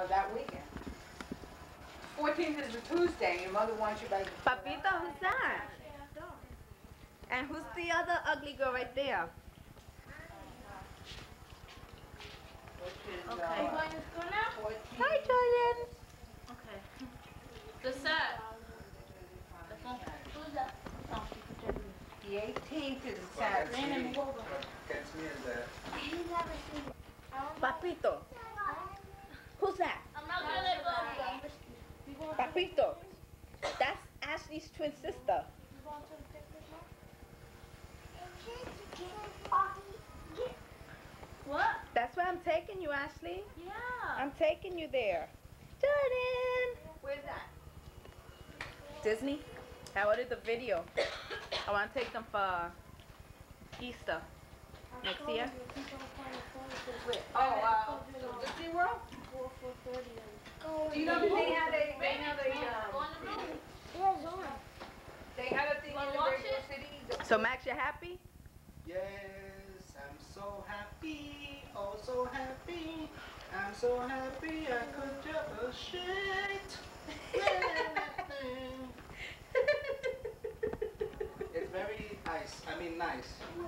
That weekend. 14th is a Tuesday, and your mother wants you by... Papito, who's that? And who's the other ugly girl right there? Which is, Okay. Are you going to school now? 14th. Hi, Jordan. Okay. The set. The phone. Who's that? Oh, The 18th is a Saturday. Catch me as that. He's never seen it. Papito. Who's that? I'm not gonna let go. Papito. That's Ashley's twin sister. What? That's where I'm taking you, Ashley. Yeah. I'm taking you there. Jordan. Where's that? Disney. I ordered the video. I want to take them for Easter next year. Oh, Disney World? Do you know that they had a they had a thing in the Radio City? So Max, you happy? Yes, I'm so happy, oh so happy. I'm so happy I could just shit. It's very nice. I mean nice.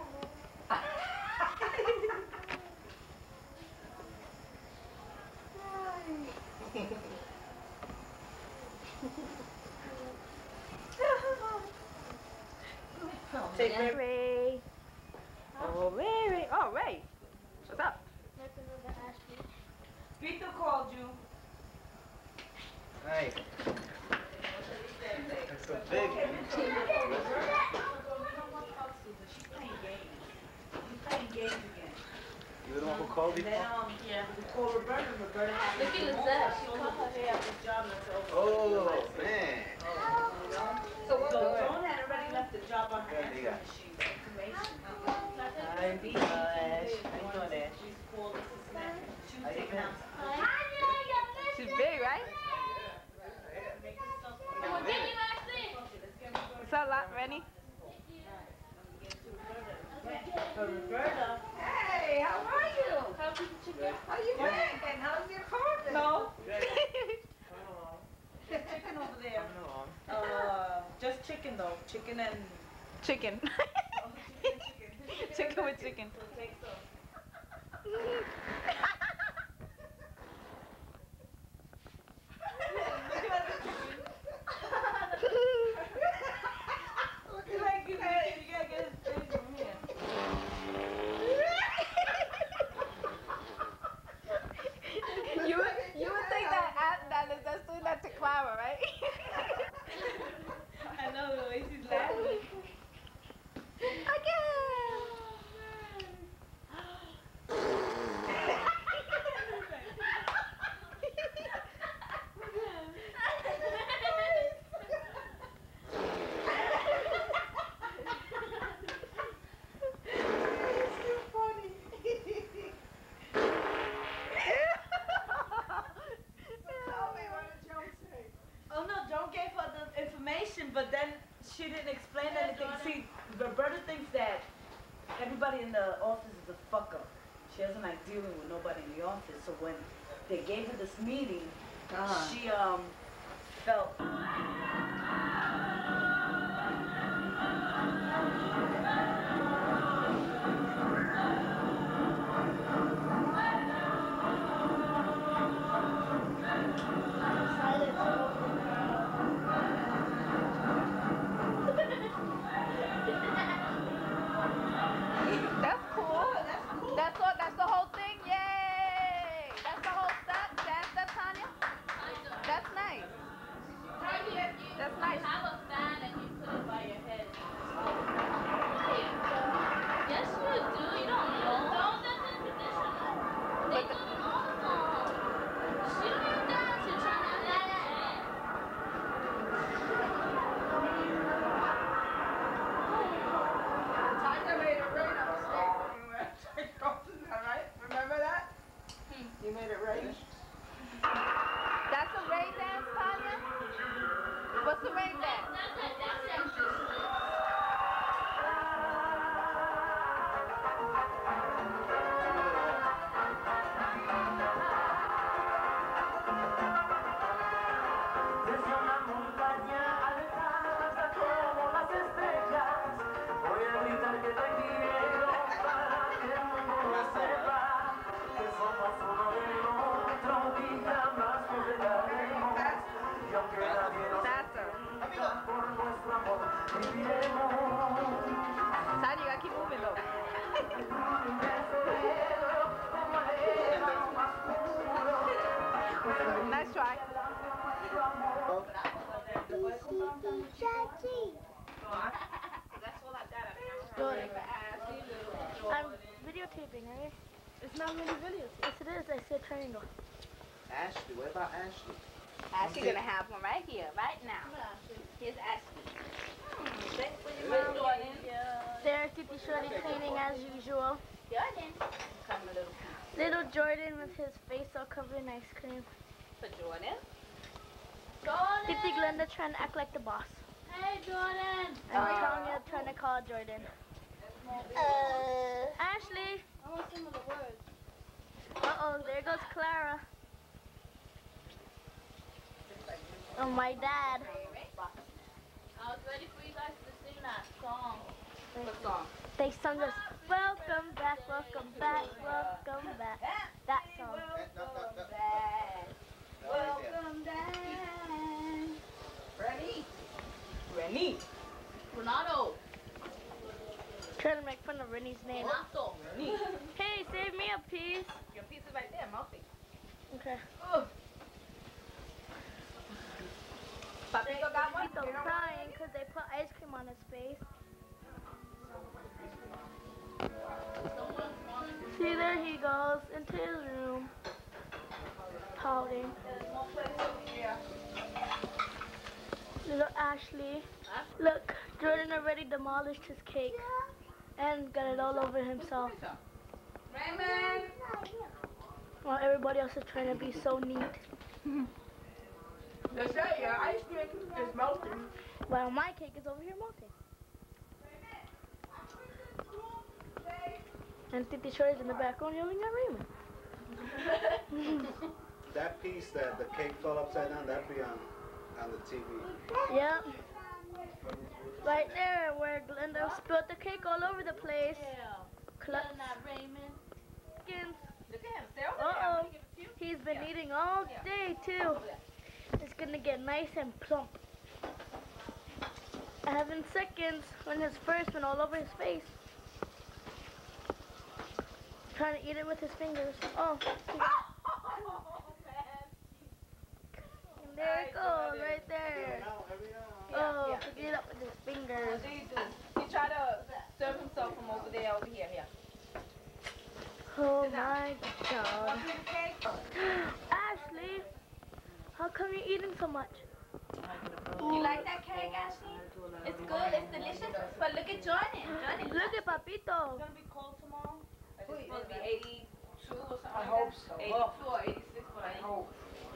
Take Ray. Oh, Ray. Oh, Ray. What's up? Peter called you. Hey. It's a big You the one who called before? Yeah. We called Roberta. Roberta had Look at Lizette. She cut her hair after the job left over. Oh, man. So Joan had already left the job on her answering Yeah. machine. Information. Hi, Ash. How you doing, Ash? She's called this and that. She was How you taking been? out. She's big, right? What's up, lot? Ready? Roberta. Hey, how are you? How you doing? And how's your car? No. Chicken over there. Just chicken though. Chicken and... Chicken. Chicken with chicken. So take some. You would think that is just doing that to Clara, right? I know the way she's laughing. But then she didn't explain anything. See, Roberta thinks that everybody in the office is a fuck up. She doesn't like dealing with nobody in the office. So when they gave her this meeting, she felt. That's the whole thing. Yay! That's the whole step. Dance step, Tanya. That's nice. That's nice. You have a fan and you put it by your head. Nice try. Oh. Jordan. I'm videotaping, right? It's not really videos. Yes, it is. I see a triangle. Ashley, what about Ashley? Ashley's gonna have one right here, right now. Here's Ashley. There's Titi Shorty cleaning as usual. Jordan. Come a little piece. Little Jordan with his face all covered in ice cream. For Jordan. Titi Glenda trying to act like the boss. Hey, Jordan. And Tanya trying to call Jordan. Ashley. I want some of the words. Uh-oh, there goes Clara. Oh, my dad. I was ready for you guys to sing that song. What song? They sung us, welcome back, welcome back, welcome back. That song. Welcome back. Rennie. Renato. Trying to make fun of Rennie's name. Renato. Hey, save me a piece. Your piece is right there, Murphy. Okay. Papito got one? He's crying because they put ice cream on his face. See, there he goes into his room, pouting. Little Ashley. Look, Jordan already demolished his cake and got it all over himself. Raymond. While everybody else is trying to be so neat. They say your ice cream is melting. While my cake is over here melting. And Titi Shorty's in the background yelling at Raymond. That piece that the cake fell upside down, that'd be on the TV. Yep. Right there where Glenda spilled the cake all over the place. Clutch. Raymond. Skins. Look at him. Stay over Uh-oh. there. He's been eating all day too. It's gonna get nice and plump. 11 seconds when his first went all over his face. Trying to eat it with his fingers. Oh. And there it goes, right there. Oh, pick it up with his fingers. What do you do? He tried to serve himself from over there, over here. Oh my God. Ashley, how come you're eating so much? You like that cake, Ashley? It's good, it's delicious. But look at Jordan. Jordan, Look at Papito. It's gonna be cold tomorrow. It's supposed to be 82 or something. I hope so. 82 or 86, but I hope.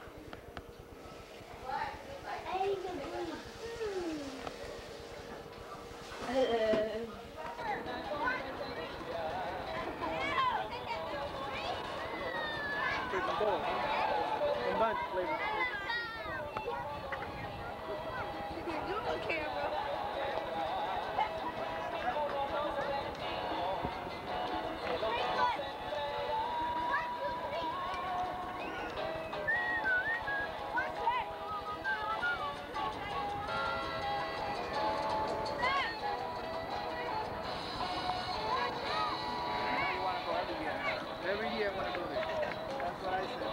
Every year I want to go there. That's what I said.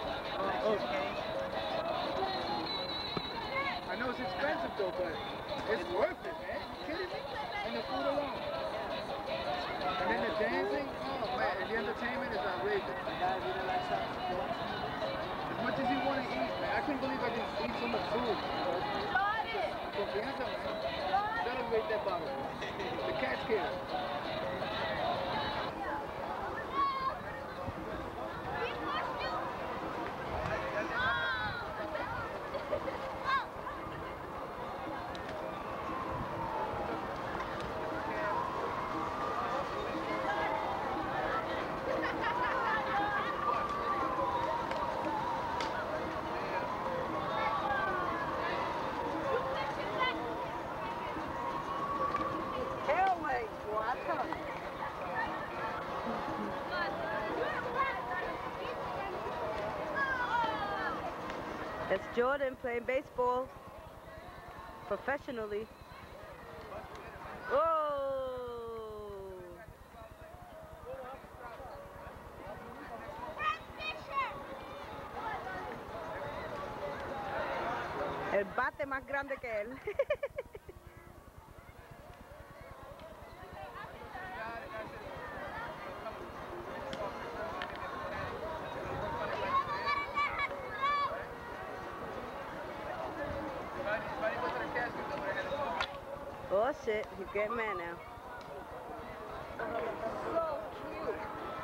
I know it's expensive though, but it's worth it, man. You kidding me? And the food alone. And then the dancing, oh man, and the entertainment is outrageous. As much as you want to eat, man. I couldn't believe I can eat so much food. Confianza, man. Celebrate that bottle. The cat's care. That's Jordan playing baseball professionally. Oh! El bate más grande que él. Oh shit, he's getting mad now. So cute.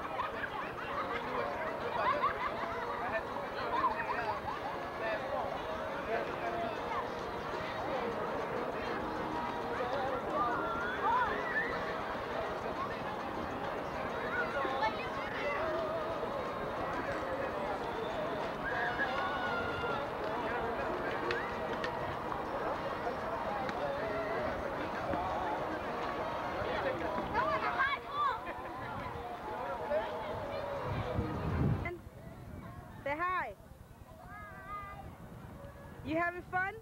Say hi. You having fun?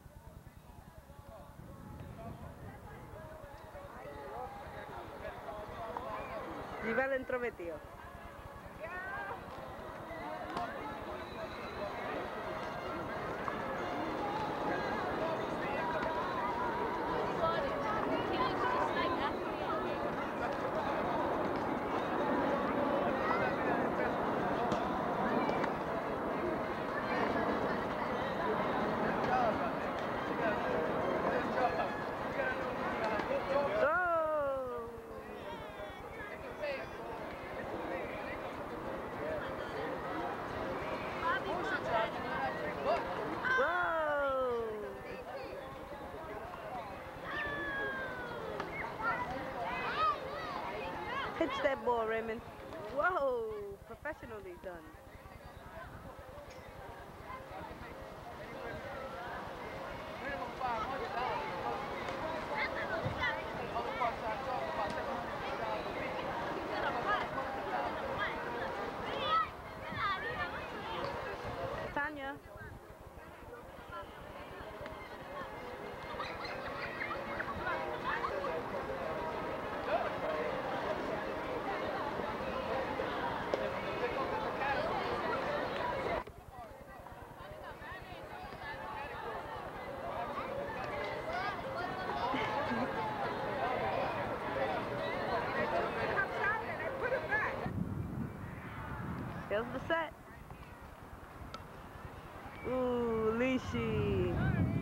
Viva el intrometido. Pitch that ball, Raymond. Whoa, professionally done. Tanya. Here's the set. Ooh, Lishi.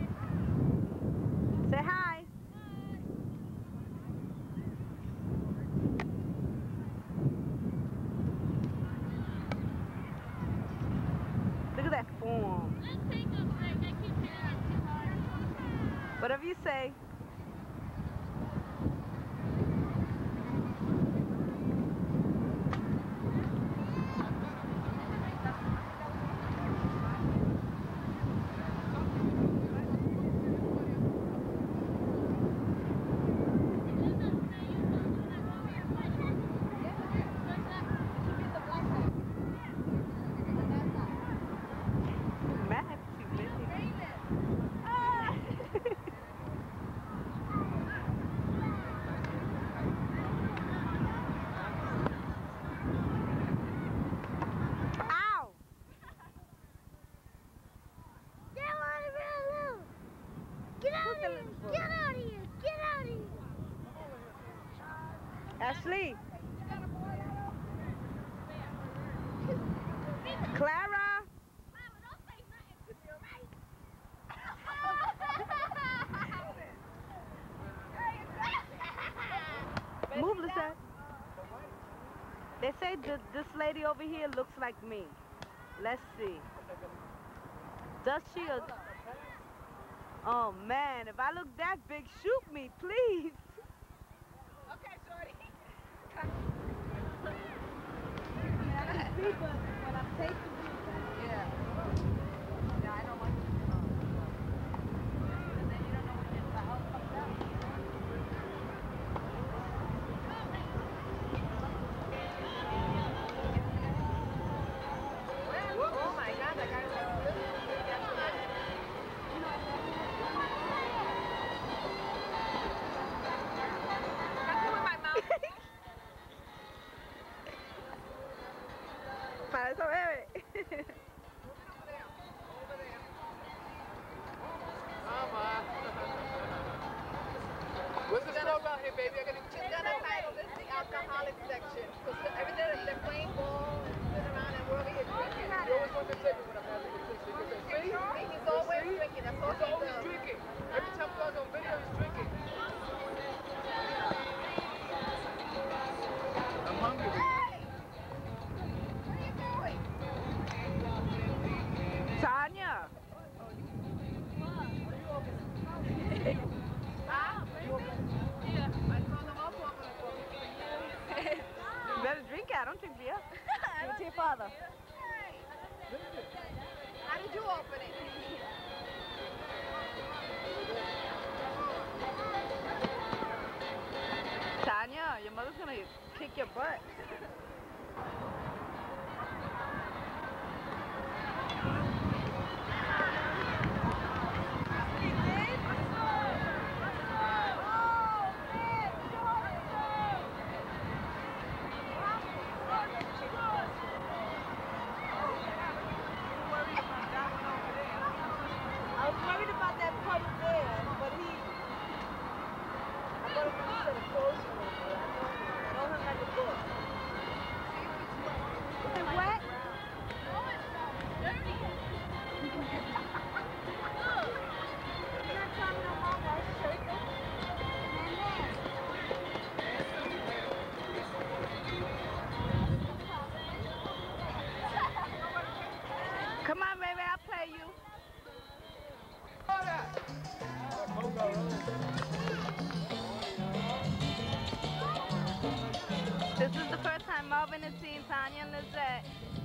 Say hi. Look at that form. Let's take a break. I keep hitting it too hard. Whatever you say. Ashley. Clara. Move, Lisa. They say this lady over here looks like me. Let's see. Does she? Oh man, if I look that big, shoot me, please. Okay, shorty. But I'm taking Yeah. Yeah, I don't want to. And then you don't know when the house comes out. Oh my God, that guy was really Para eso bebe. out here, baby. I gotta just got a title. This is the alcoholic section. Because every day they're playing ball, sitting around, and we're over here drinking. You always want to take it when I'm having a picture. He's always drinking. That's all he's always drinking. Every time he goes on video, he's drinking. I'm hungry. What are you doing? Tanya. You better drink it. I don't drink beer. Give it to your father. How did you open it? Tanya, your mother's gonna kick your butt. I was worried about that puddle there, but I thought it was instead of clothes for him, but I know him like a book. Is it wet? Come on, baby, I'll play you. This is the first time Marvin has seen Tanya and Lizette.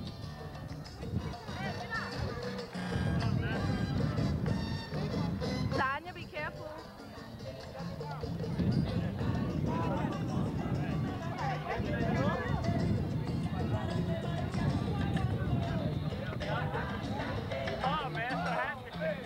Tanya, be careful. Oh, man, so happy.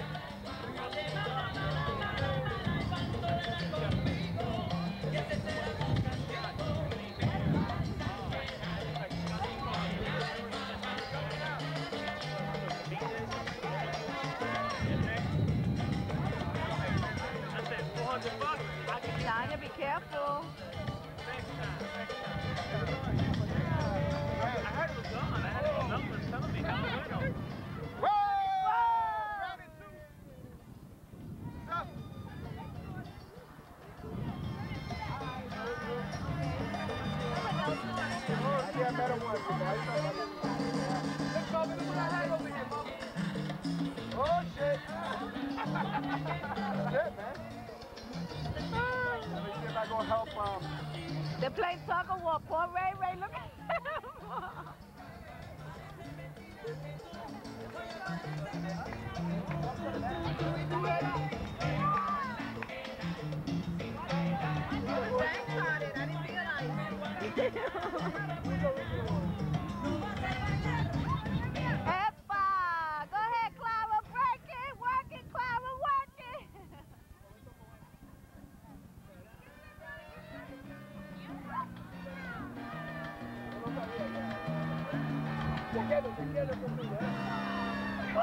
Tanya, be careful. I heard it was gone. I had the numbers telling me how it went. Yeah, better one. Let's go, look what I had over here, mama. Oh, shit. That's it, man. Let me see if I go help, They're playing tug of war. Poor Ray Ray, look at him. Epa! Go ahead, Clara, break it, work it, Clara, work it. Woo!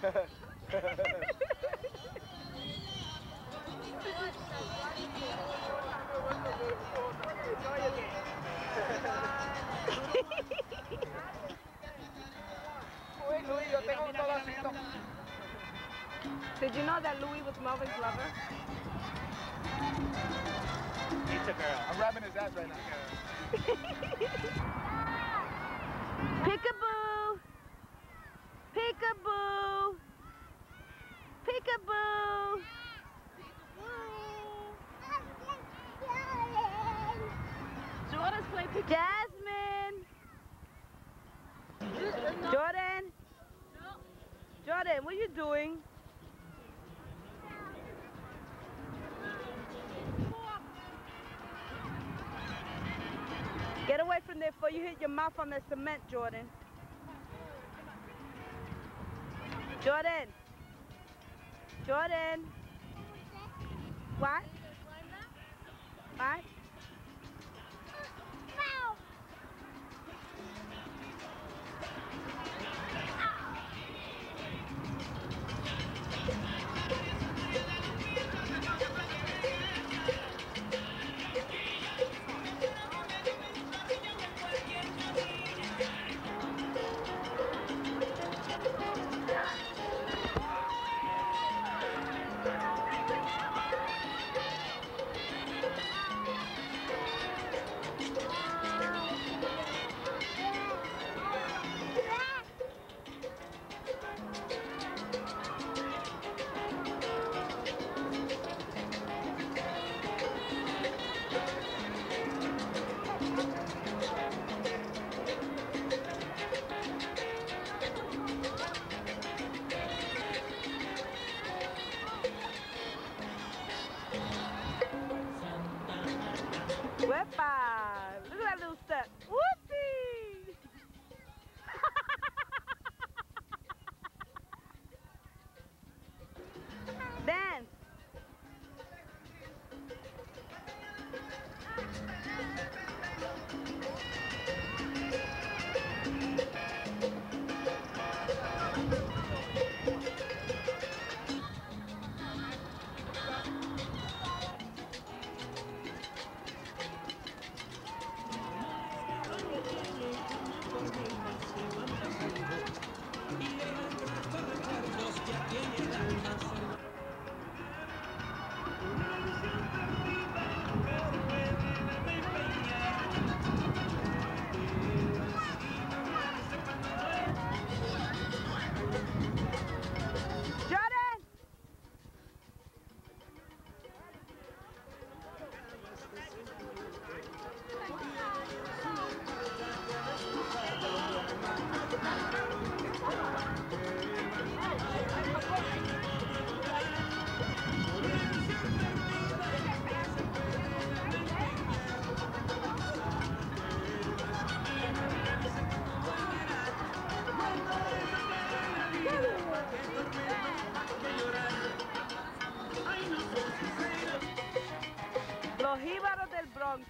Did you know that Louis was Melvin's lover? He's a girl. I'm rapping his ass right now. Peekaboo! Peekaboo! Peekaboo! Jordan's playing peekaboo. Jasmine! Jordan! Jordan, what are you doing? Get away from there before you hit your mouth on the cement, Jordan. Jordan. Jordan. What? What? Wepa! Look at that little step. Whoopee! Dance! Los jíbaros del Bronx.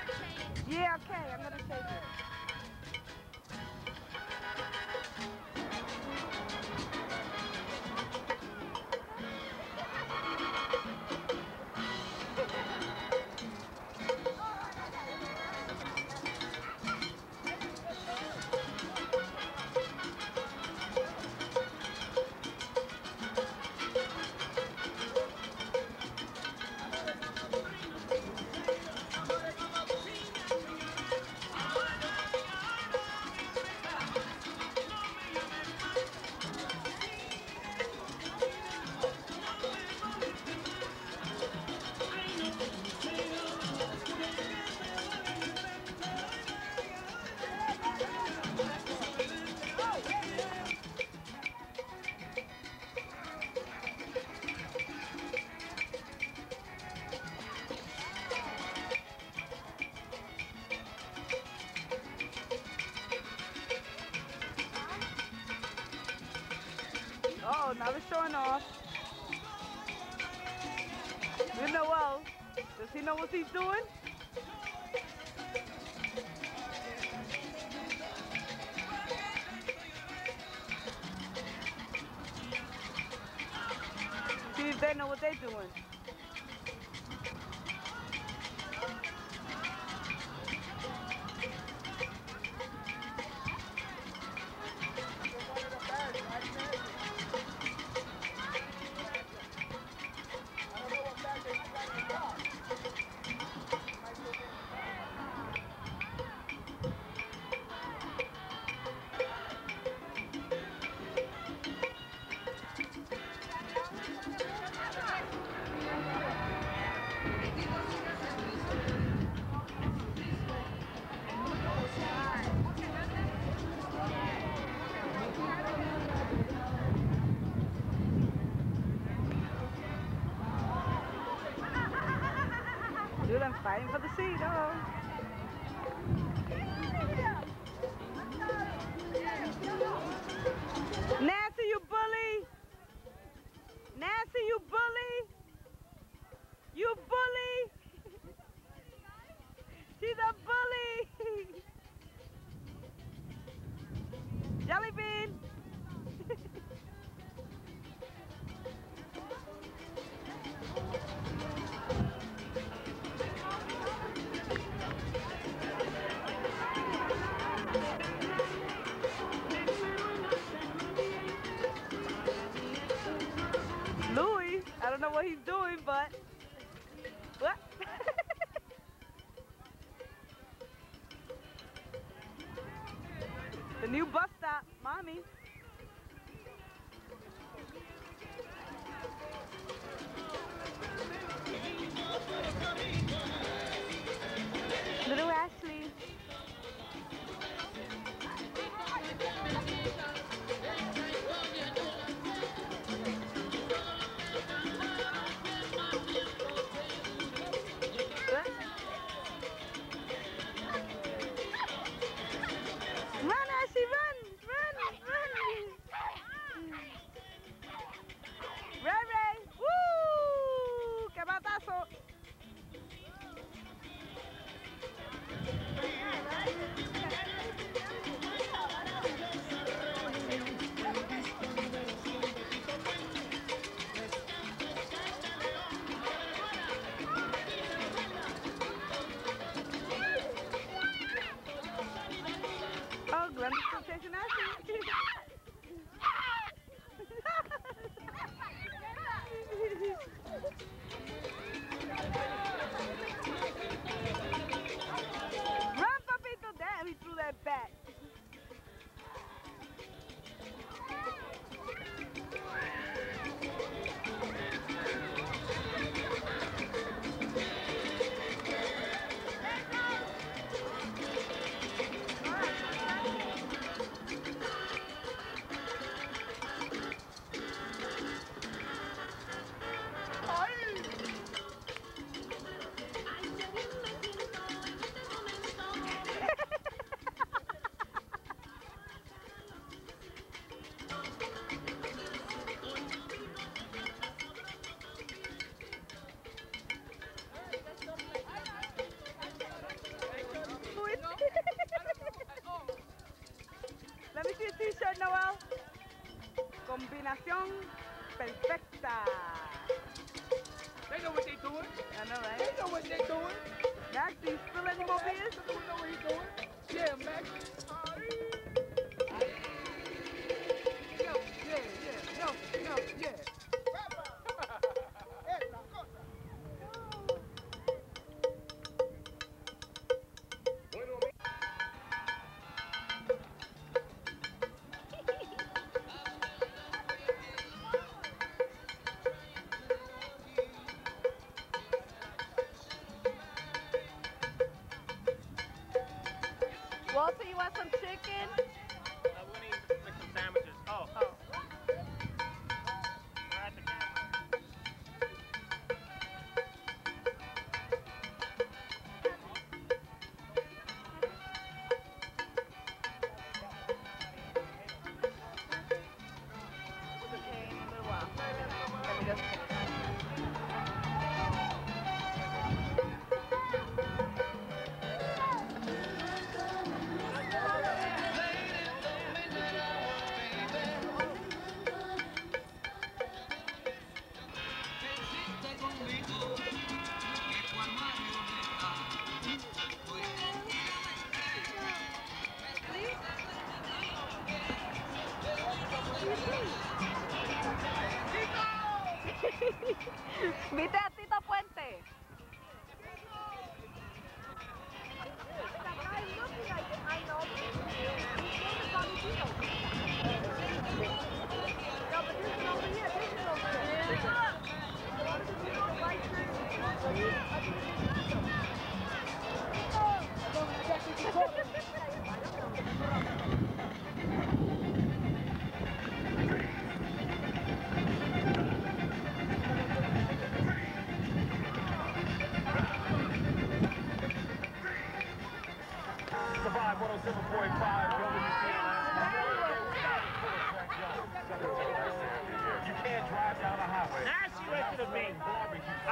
Yeah, okay, I'm gonna take it. I was showing off. You know, well, does he know what he's doing? See if they know what they're doing. Dude, I'm fighting for the seat. Oh. Nancy, you bully! Nancy, you bully! You bully! She's a bully! Jelly bean! Louis, I don't know what he's doing, but what? The new bus stop, mommy. Little Ashley. Run, Ashley, run! Run! Ray Ray! Woo! ¡Qué batazo! Oh, Glenda's still chasing Ashley. Run, Papito! Damn, he threw that back. Let me see a t-shirt, Noel. Combinación perfecta. They know what they doing. I know, right? They know what they doing. Max, do you spill any more beers? They know what he's doing. Yeah, Max. Yeah. Walter, you want some chicken? We need to make some sandwiches. Oh. We're at the camera.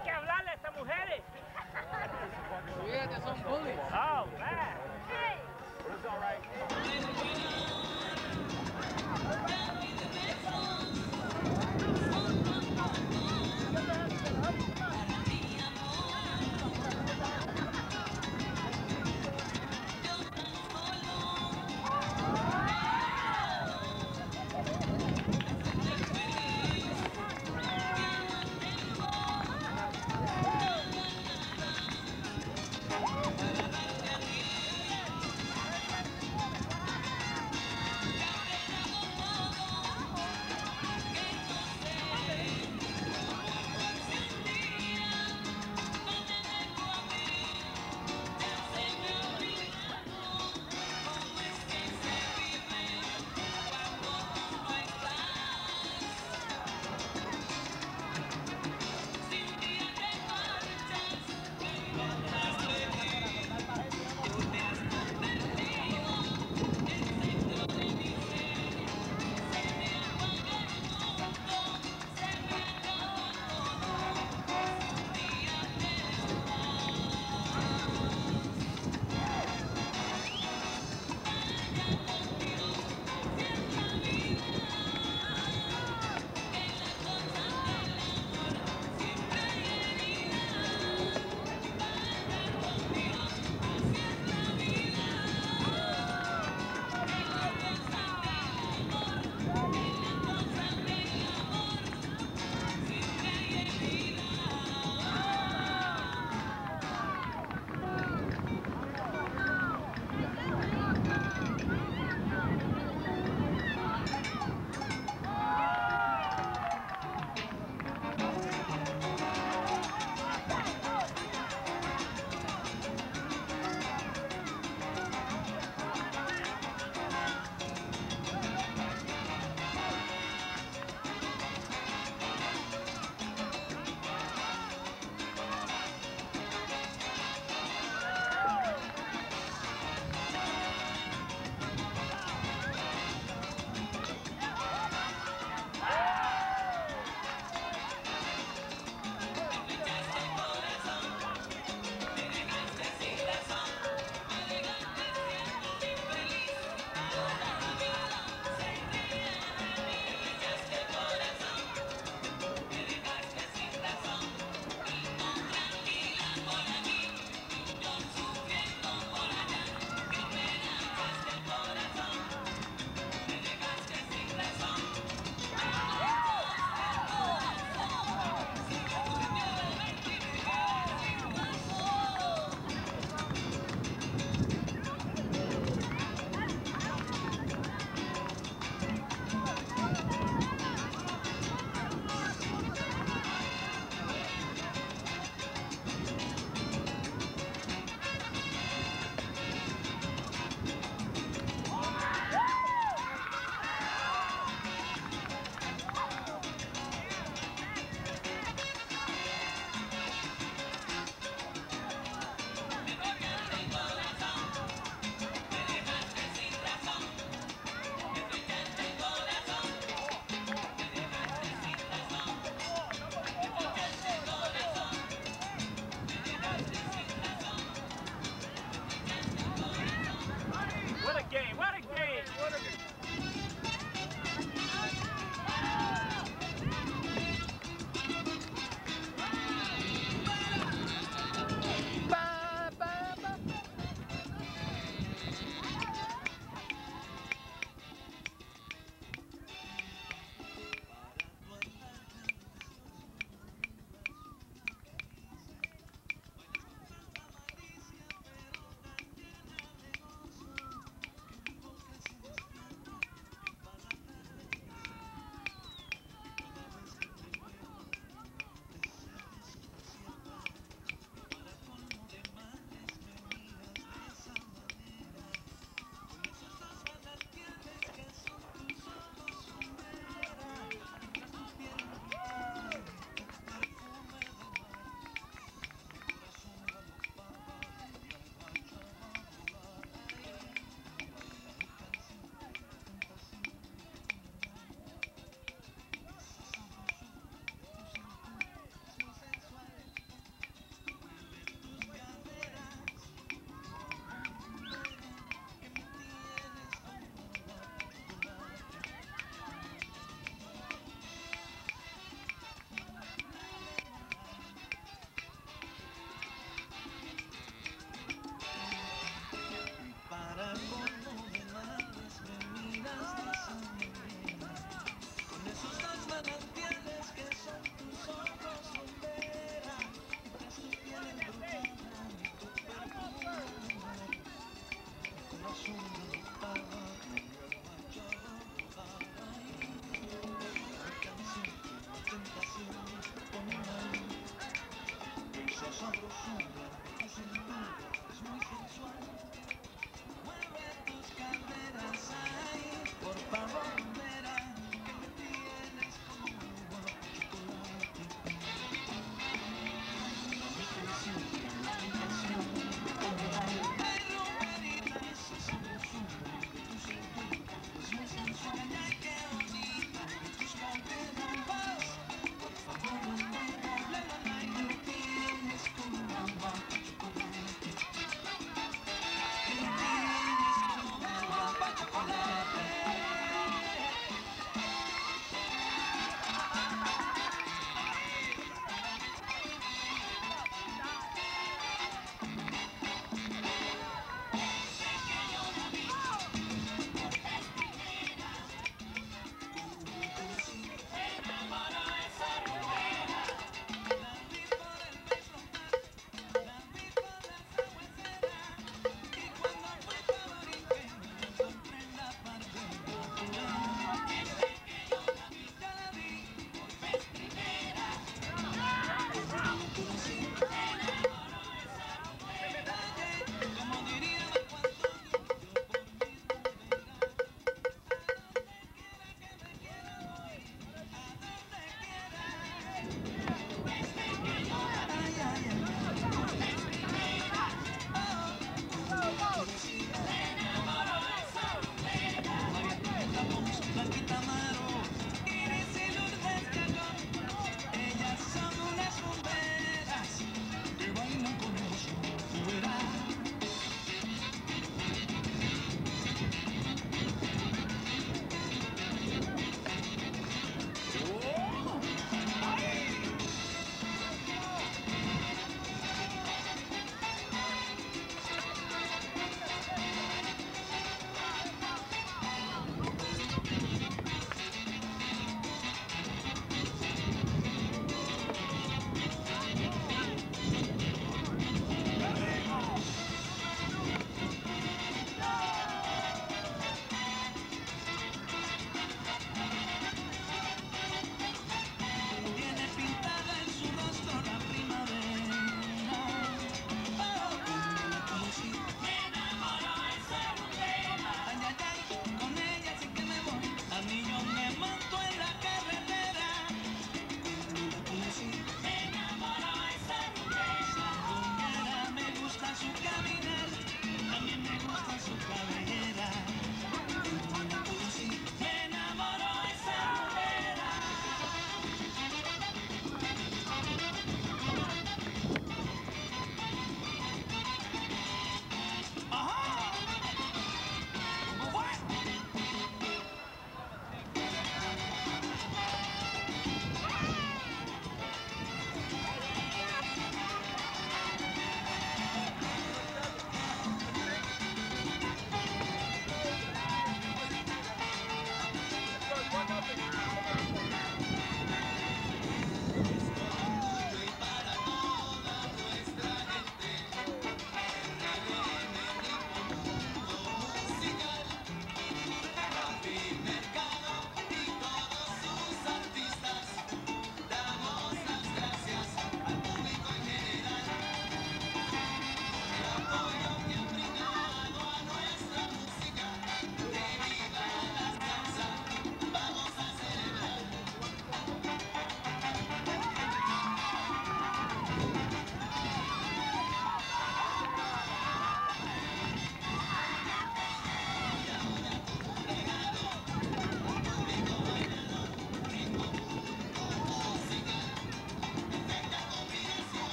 que hablarle a estas mujeres. Fíjate, son bullies. Oh, man. It's all right.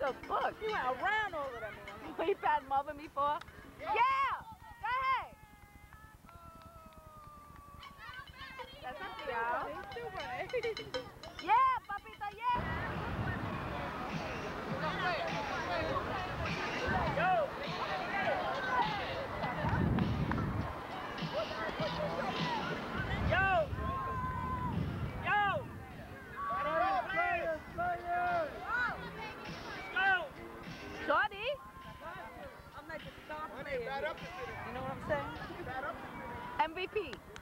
the fuck? He went around over them. He passed him over before? Yeah! Go ahead! That's not for y'all. Yeah, papita, yeah! Yo! Yo! Yo! Players! Go! Shorty? I'm like a star Money, player. bat up the city. You know what I'm saying? Bat up the city. MVP.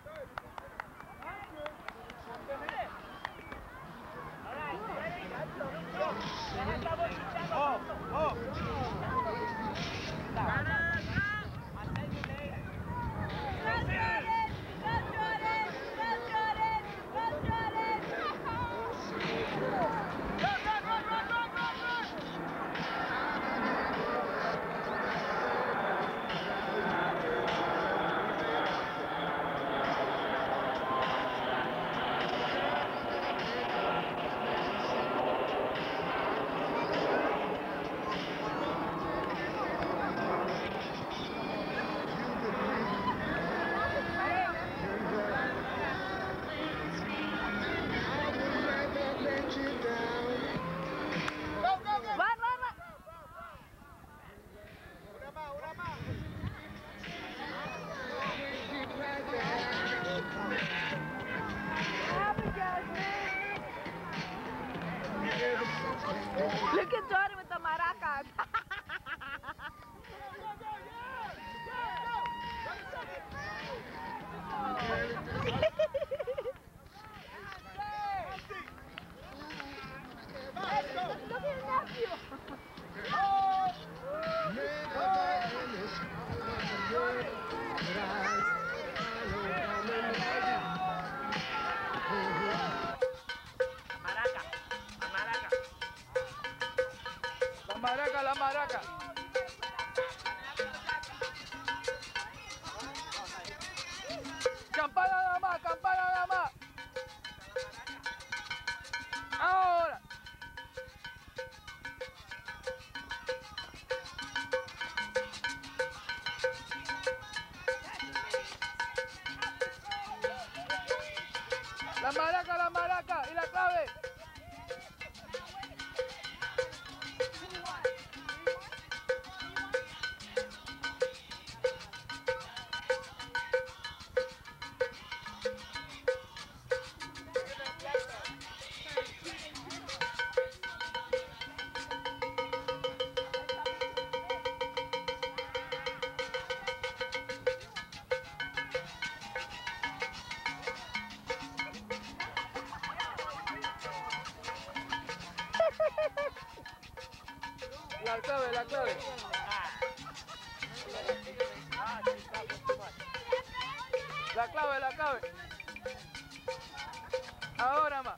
Look at Jordan with the maracas. La maraca. Campana nada más, campana nada más. Ahora. La maraca y la clave. La clave, la clave. La clave, la clave. Ahora más.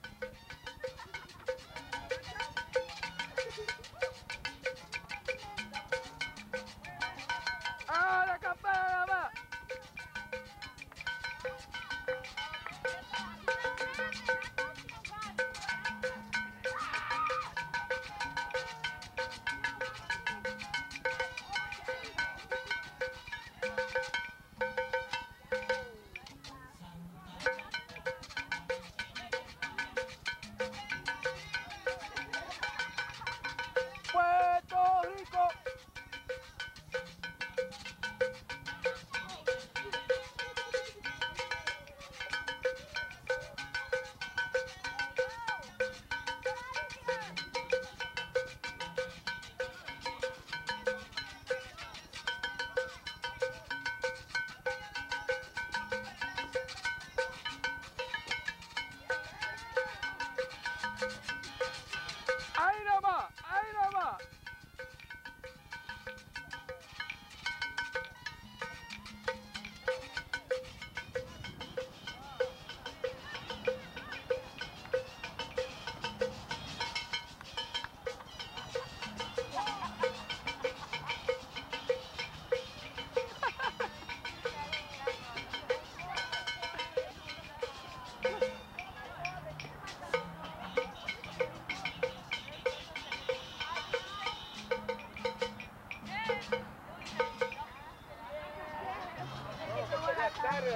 Ah, la campana nada más. Puerto Rico. Ahí nomás, ahí nomás.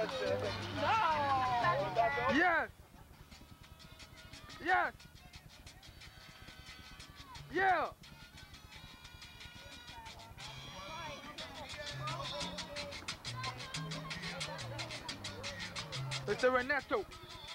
Yes. Yes. Yeah. It's a Ernesto.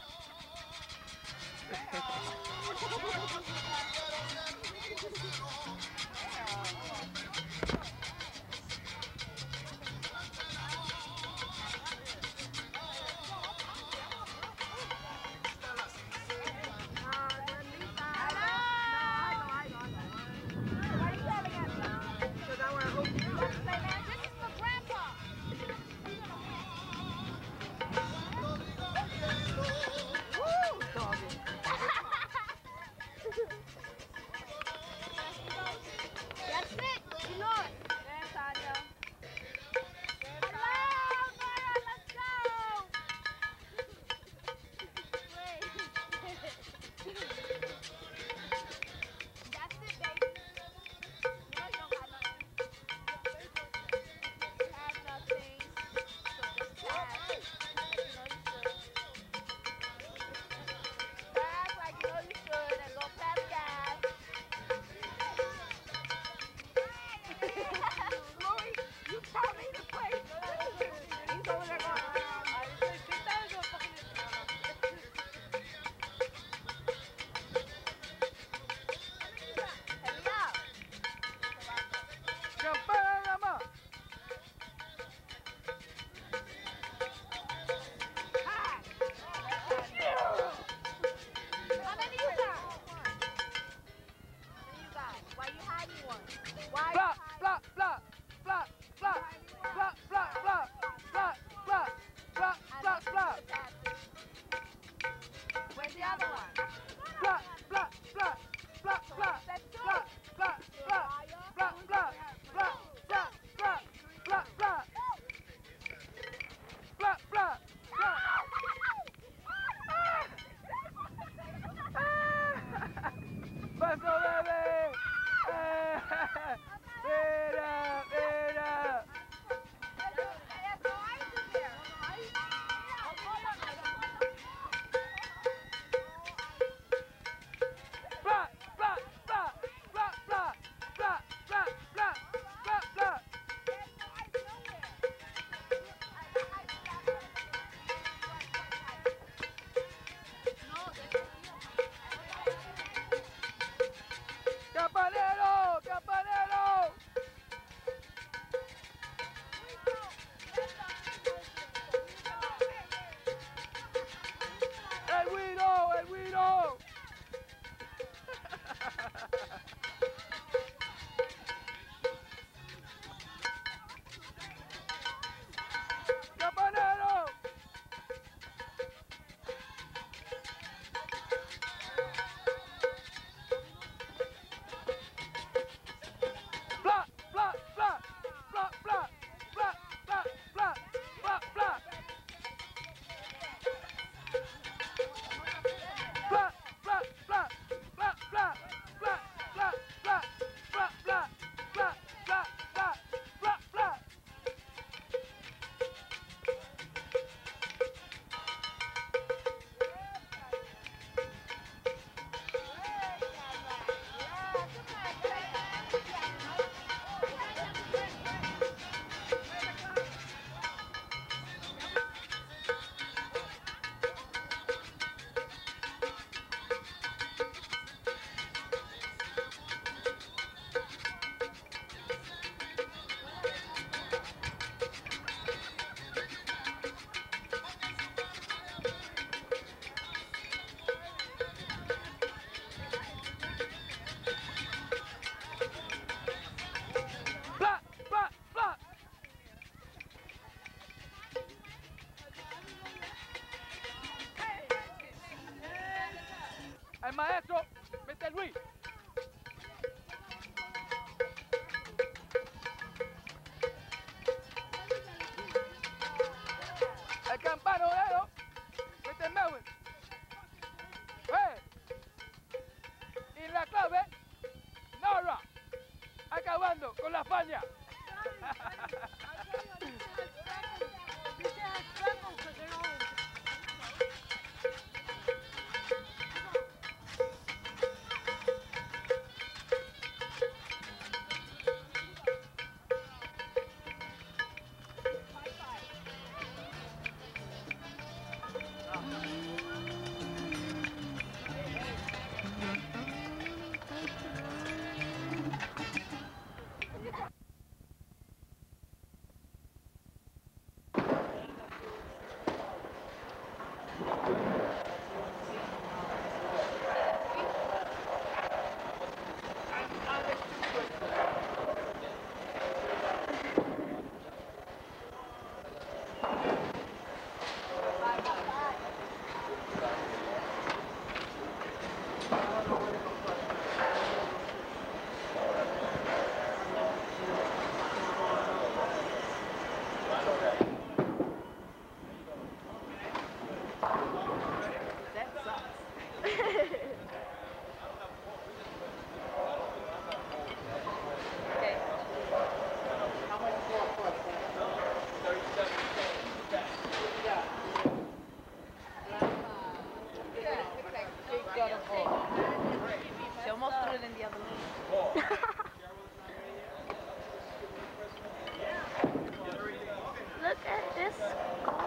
El maestro, Mr. Luis. El campanero, Mr. Melvin. Y la clave, Nora. Acabando con la España. She almost threw it in the other lane. Look at this score.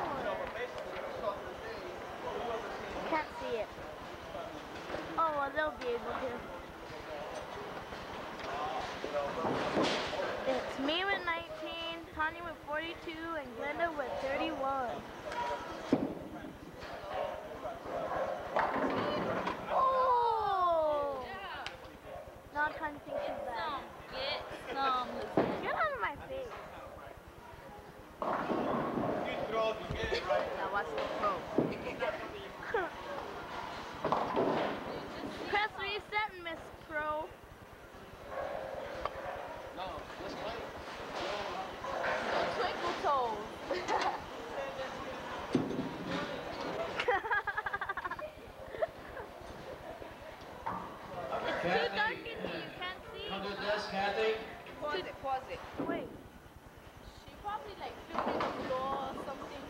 Can't see it. Oh, well, they'll be able to. It's me with 19, Tanya with 42, and Glenda with 31. Oh! Now I'm trying to think she's bad. Get some. Get out of my face. Now watch the pro. Press reset, Miss Pro. Twinkle toes. It's too dark in here, you can't see. Come to the desk, Kathy. Pause it. Wait. She probably like flipped the floor or something.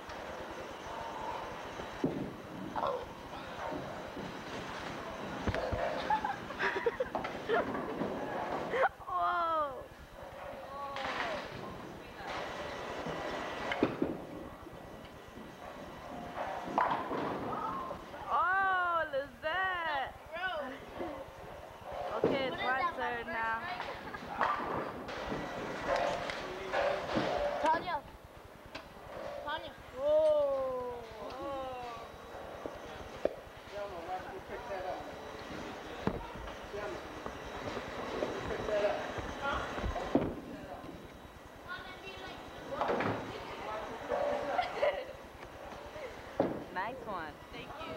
Whoa. Oh, Lizette. Okay, it's my turn now. Tanya. Tanya. Whoa. Nice one. Thank you.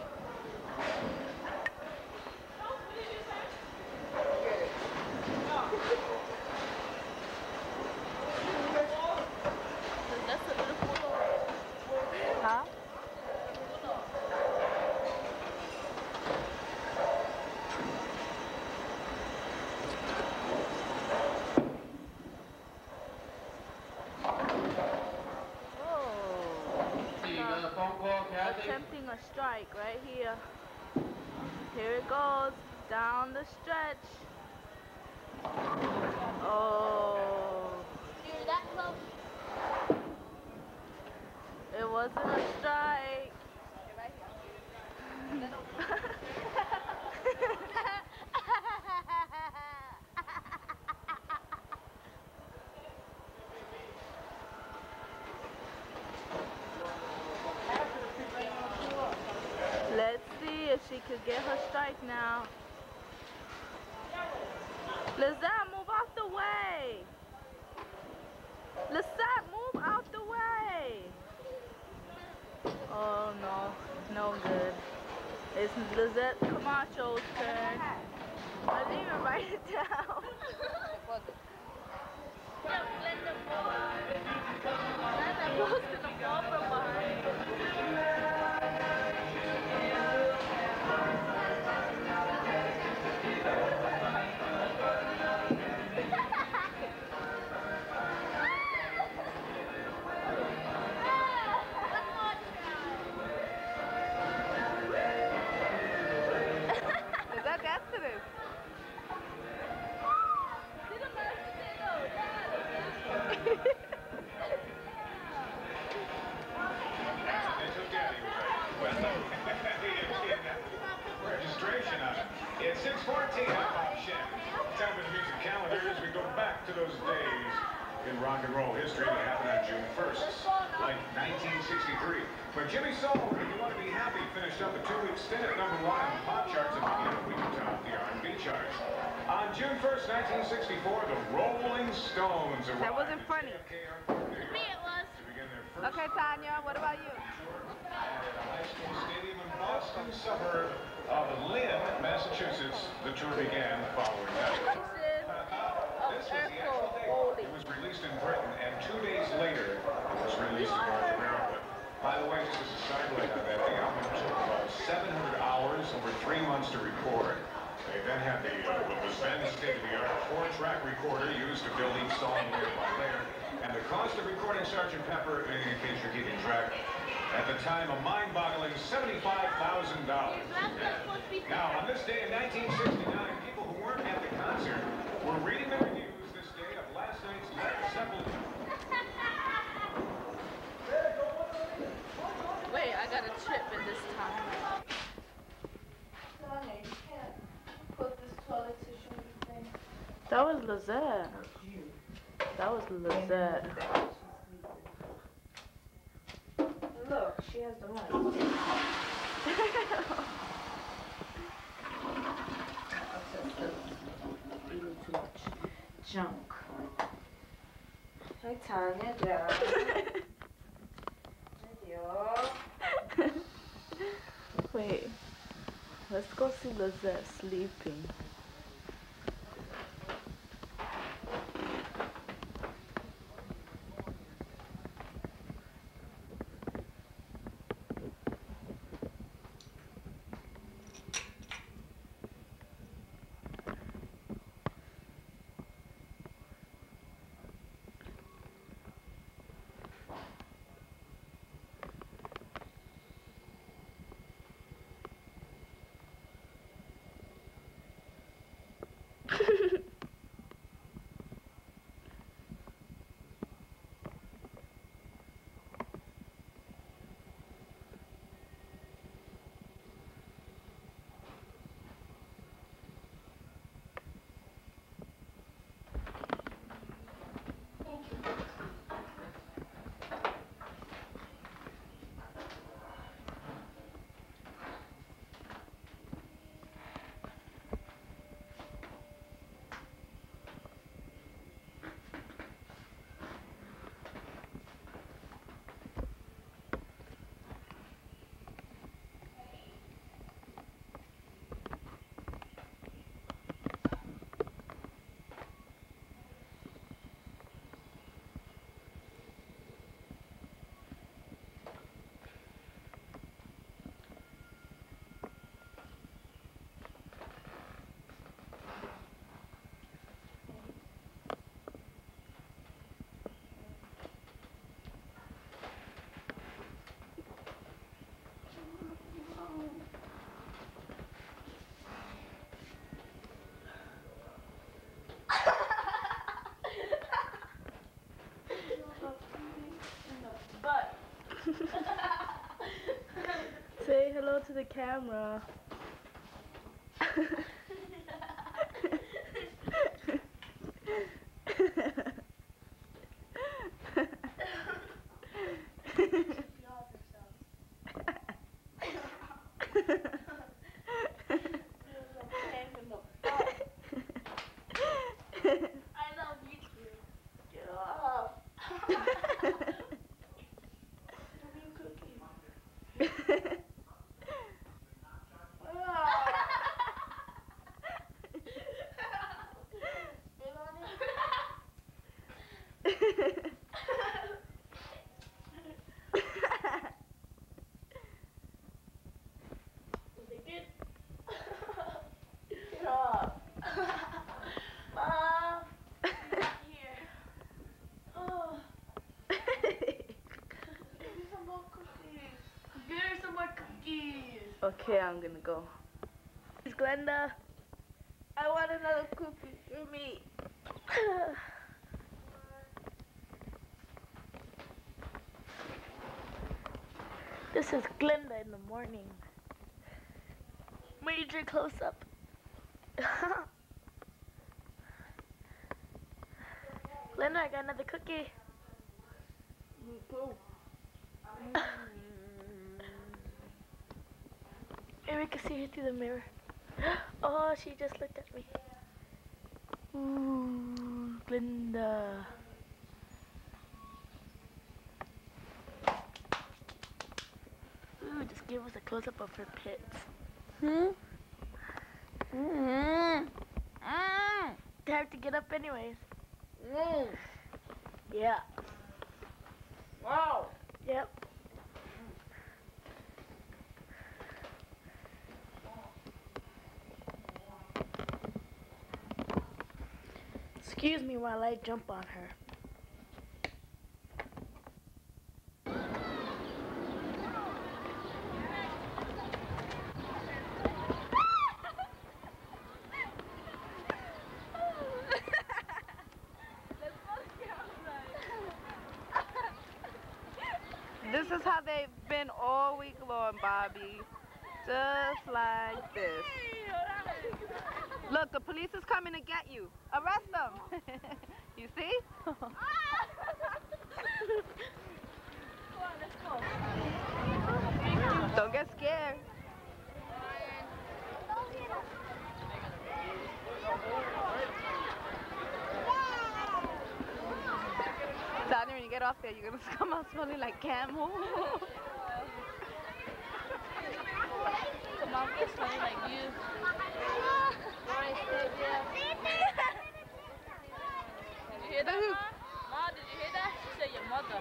That's a little photo. Huh? You got a phone call, Kathy? Attempting a strike right here. Here it goes. Down the stretch. Oh. You're that close. It wasn't a strike. Let's see if she could get her strike now. Lizette, move out the way. Lizette, move out the way. Oh no, no good. It's Lizette Camacho's turn. I didn't even write it down. Glenda goes to the ball from behind. Is that dance to this? Registration on it. It's 6:14 hip-hop chef. Time for the music calendar as we go back to those days in rock and roll history that happened on June 1st, like 1963. But Jimmy Soho, if you want to be happy, finished up a 2-week stint at #1 on the pop charts and began a week top the R&B charts. On June 1st, 1964, the Rolling Stones arrived. That wasn't funny. To me it was. Okay, Tanya, what about you? At a high school stadium in Boston suburb of Lynn, Massachusetts, the tour began the following night. This was the actual date. It was released in Britain, and 2 days later, it was released in North America. By the way, just as a sidelight on that, the album took about 700 hours over 3 months to record. They then had what was then state-of-the-art 4-track recorder used to build each song layer by layer. And the cost of recording Sgt. Pepper, in case you're keeping track, at the time, a mind-boggling $75,000. Now, on this day in 1969, people who weren't at the concert were reading the reviews this day of last night's Led Zeppelin. Wait, I got a chip in this time. Sonia, you can't put this toilet tissue in the thing. That was Lizette. That was Lizette. Look, she has the mic. Eating too much junk. Hey, Tanya, down. Wait, let's go see Lizette sleeping. Say hello to the camera. Okay, I'm gonna go. It's Glenda. I want another cookie for me. This is Glenda in the morning. Major close up. Linda, I got another cookie. Me too. Maybe we can see her through the mirror. Oh, she just looked at me. Ooh, Linda. Ooh, just give us a close-up of her pits. They have to get up anyways. Yeah. Wow. Yep. Excuse me while I jump on her. This is how they've been all week long, Bobby. Just like this. Look, the police is coming to get you. Arrest them. You see? Don't get scared. Donnie, when you get off there, you're gonna come out smelling like camel. Come on, get smelling like you. Did you hear that, Ma? Ma, did you hear that? She said your mother.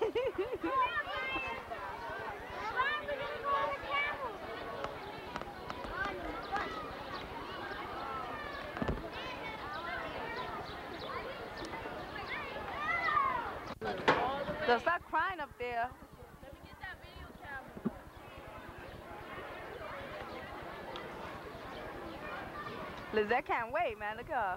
So stop crying up there. Let me get that video camera. Lizette can't wait, man. Look at her.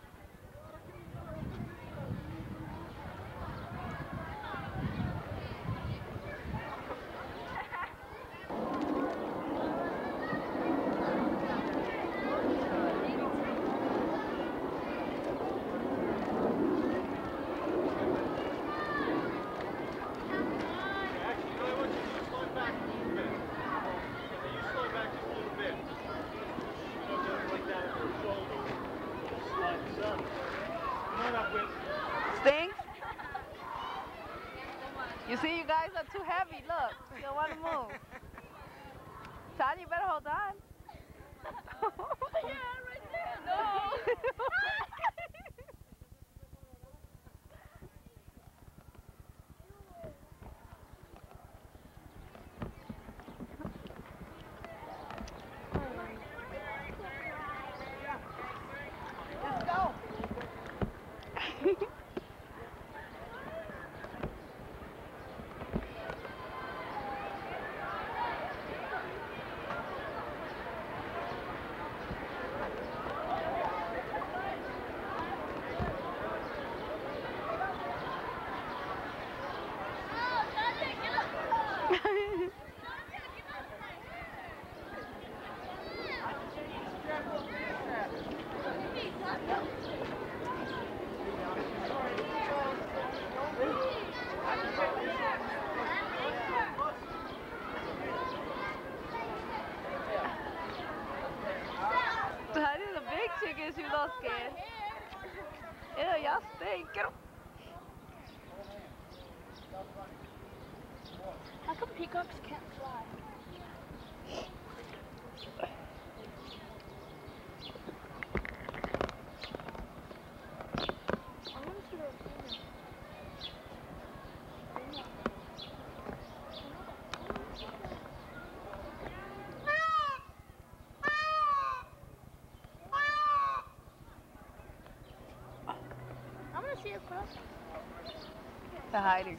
Stinks? You see, you guys are too heavy. Look, you don't want to move. Tanya, you better hold on. Yeah, right there. No. Let's go. Honey, the big chicken, she was all scared. Ew, y'all stink. Get 'em. How come peacocks can't fly? I want to see those females. I want to see a cross. They're hiding.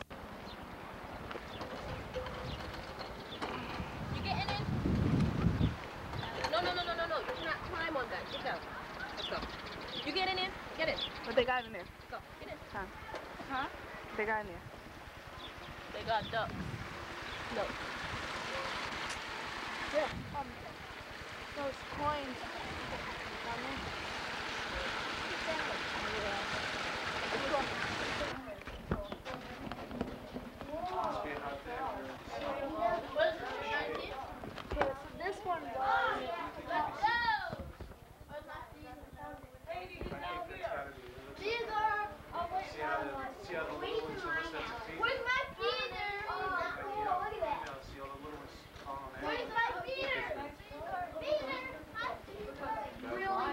You getting in? No. You cannot climb on that. Get down. Let's go. You getting in? Get in. What they got in there? Let's go. Get in. Huh? Huh? They got in there. They got ducks. No. Yeah. Those coins. This one was. These are. Oh, wait. Where's my feeder? Oh, look at that. Where's my feeder? Feeder. Really?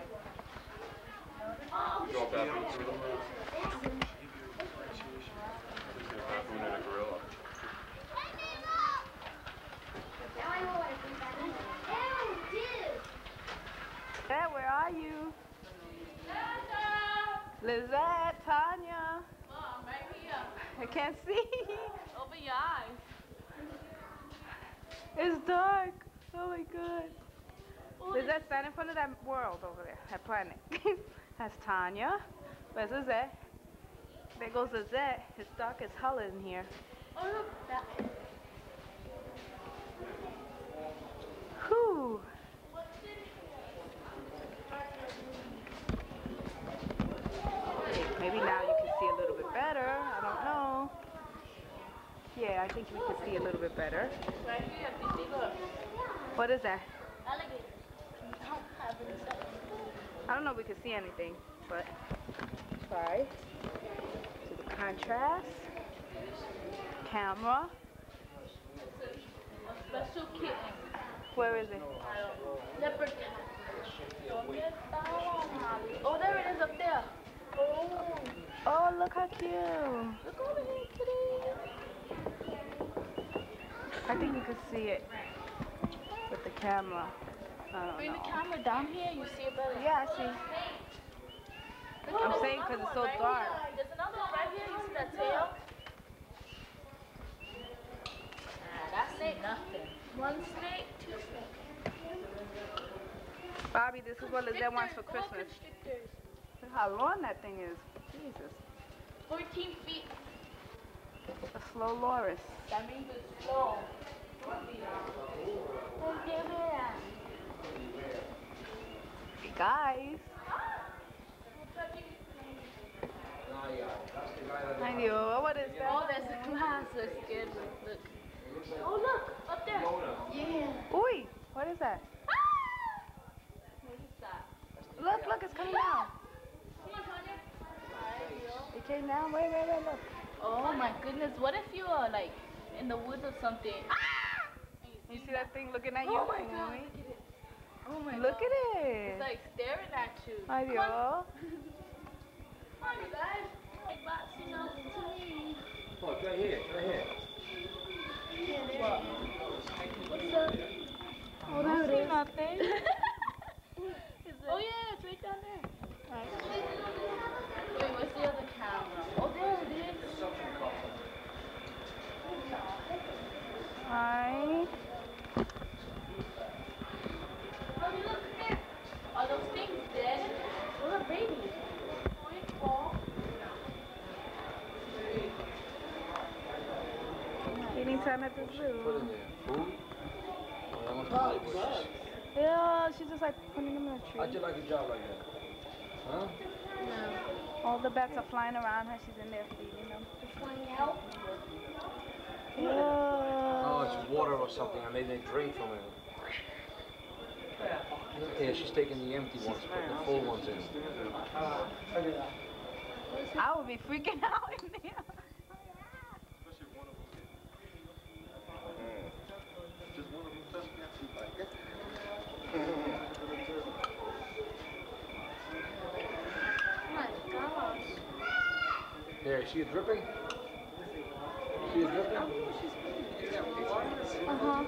Hey, where are you? Lizette, Tanya. Mom, right here. I can't see. Open your eyes. It's dark. Oh my god. Lizette, stand in front of that world over there, that planet. That's Tanya. Where's Lizette? There goes Lizette. It's dark as hell in here. Oh, look. That. Whew. Maybe now you can see a little bit better. I don't know. Yeah, I think we can see a little bit better. Right here, Titi, look. What is that? Alligator. I don't know if we can see anything, but try. To the contrast. Camera. A special kitten. Where is it? Leopard cat. Oh, there it is up there. Oh. Oh, look how cute. Look over here, kitty. I think you can see it with the camera. I don't Bring the know. camera down here, you see it better. Yeah, I see. I'm saying because it's so dark. There's another one right here. You see that tail? That's it. Nothing. One snake, two snakes. Bobby, this is what Lizette wants for Christmas. Look how long that thing is. Jesus. 14 feet. A slow loris. That means it's slow. Guys. I knew. What is that? Oh, there's a glass. That's good. Look. Oh, look. Up there. Yeah. Oi, what is that? What is that? Look, it's coming down. Come on, Tanya. It came down. Wait, look. Oh my goodness. What if you are like in the woods or something? You see that thing looking at you? Oh my god. Oh my Look god. at it. It's like staring at you. Ay, Dios. Come on, you guys. Like boxing up to me. Look, right here, right here. What's up? Oh, there it is. Nothing. Oh yeah, it's right down there. Right. Wait, what's the other camera? Oh, there it is. Hi. Oh, look there. Are those things dead? Those are babies. Eating time at the zoo. Food? Yeah, she's just like putting them in a tree. How'd you like a job like that? Huh? All the bats are flying around her. She's in there feeding them. Flying out. Oh, it's water or something. I made a drink from it. Yeah, she's taking the empty ones, putting the full ones in. I would be freaking out in there. There, is she dripping? Is she dripping? Uh-huh.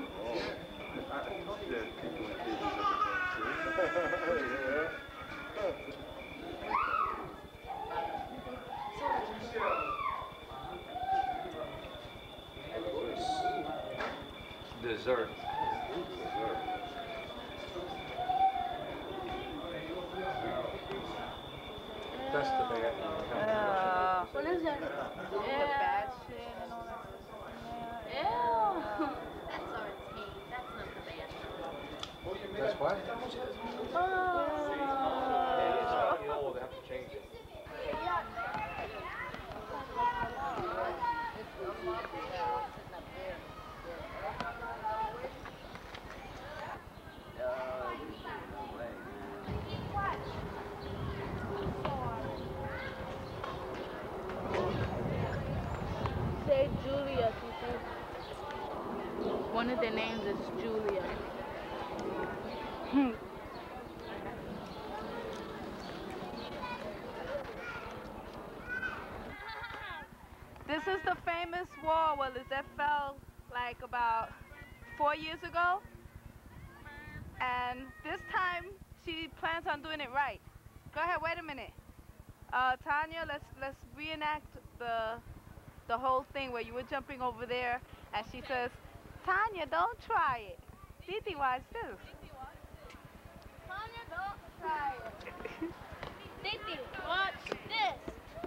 Dessert. That's the bad one. What is that? The bad shit and all that stuff. Ew. That's our tape. That's not the bad one. That's what? Oh. Yeah, it's already old. They have to change it. Yeah. of their names is Julia. This is the famous wall where Lizette fell like about 4 years ago. And this time she plans on doing it right. Go ahead, wait a minute. Tanya, let's reenact the whole thing where you were jumping over there and she says, Tanya, don't try it. Titi, watch this. Tanya, don't try it. Titi, watch this.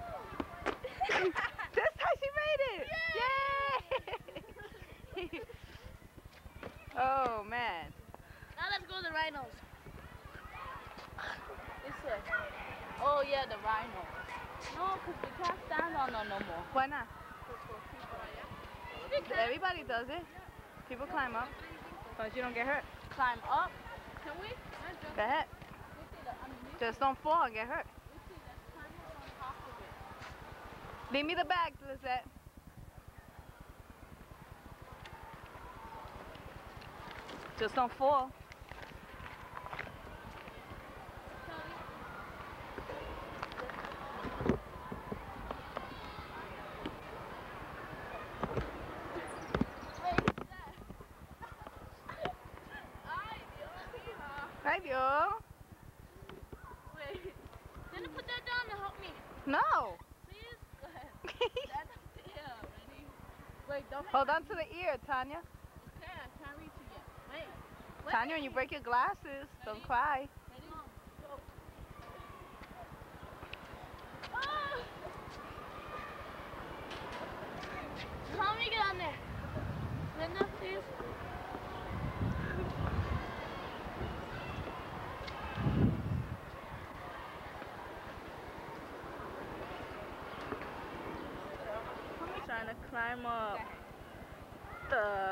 That's how she made it. Yay! Oh, man. Now let's go to the rhinos. This way. Oh yeah, the rhino. No, because we can't stand on them no more. Why not? Everybody does it. People climb up, but you don't get hurt. Climb up. Can we? Go ahead. Just don't fall and get hurt. Leave me the bag, Lizette. Just don't fall. Hi, Dio. Wait, didn't put that down to help me. No. Please? Go ahead. Stand up there. Ready? Wait, don't. Hold on to the ear, Tanya. Okay, I can't reach it yet. Wait. Tanya, when you break your glasses, don't cry. Ready? Go. Help me get on there. Linda, please. I'm trying to climb up the.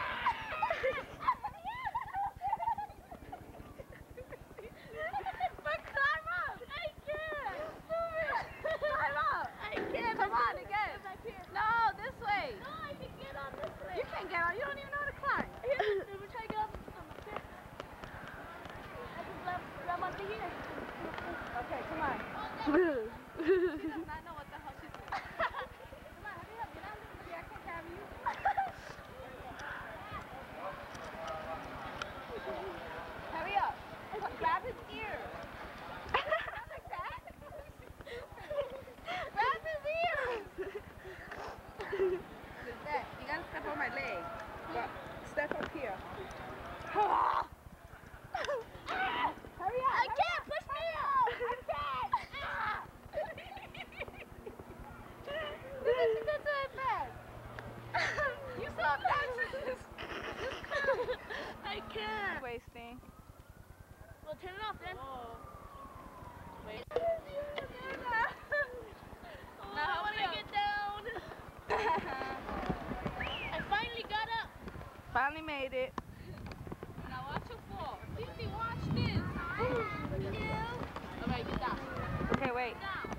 But climb up. I can't. Climb up. I can't. Come on again. No, this way. No, I can get on this way. You can't get on. You don't even know how to climb. Here, let me try to get up on my chair. I can grab onto here. Okay, come on. She does not know what the hell she's doing. Come on, hurry up. Get on this way. I can't carry you. Hurry up. Grab his ear. Not like that. Grab his ears. Lizette, you gotta step on my leg. But step up here. Hurry up. I can't. Push me out. I can't. She got to it fast. You so obnoxious. I can't. Wasting. Well, turn it off then. Wait. Now I want to get down. I finally got up. Finally made it. Now watch your fall. Titi, watch this. Alright, get down. Okay, wait.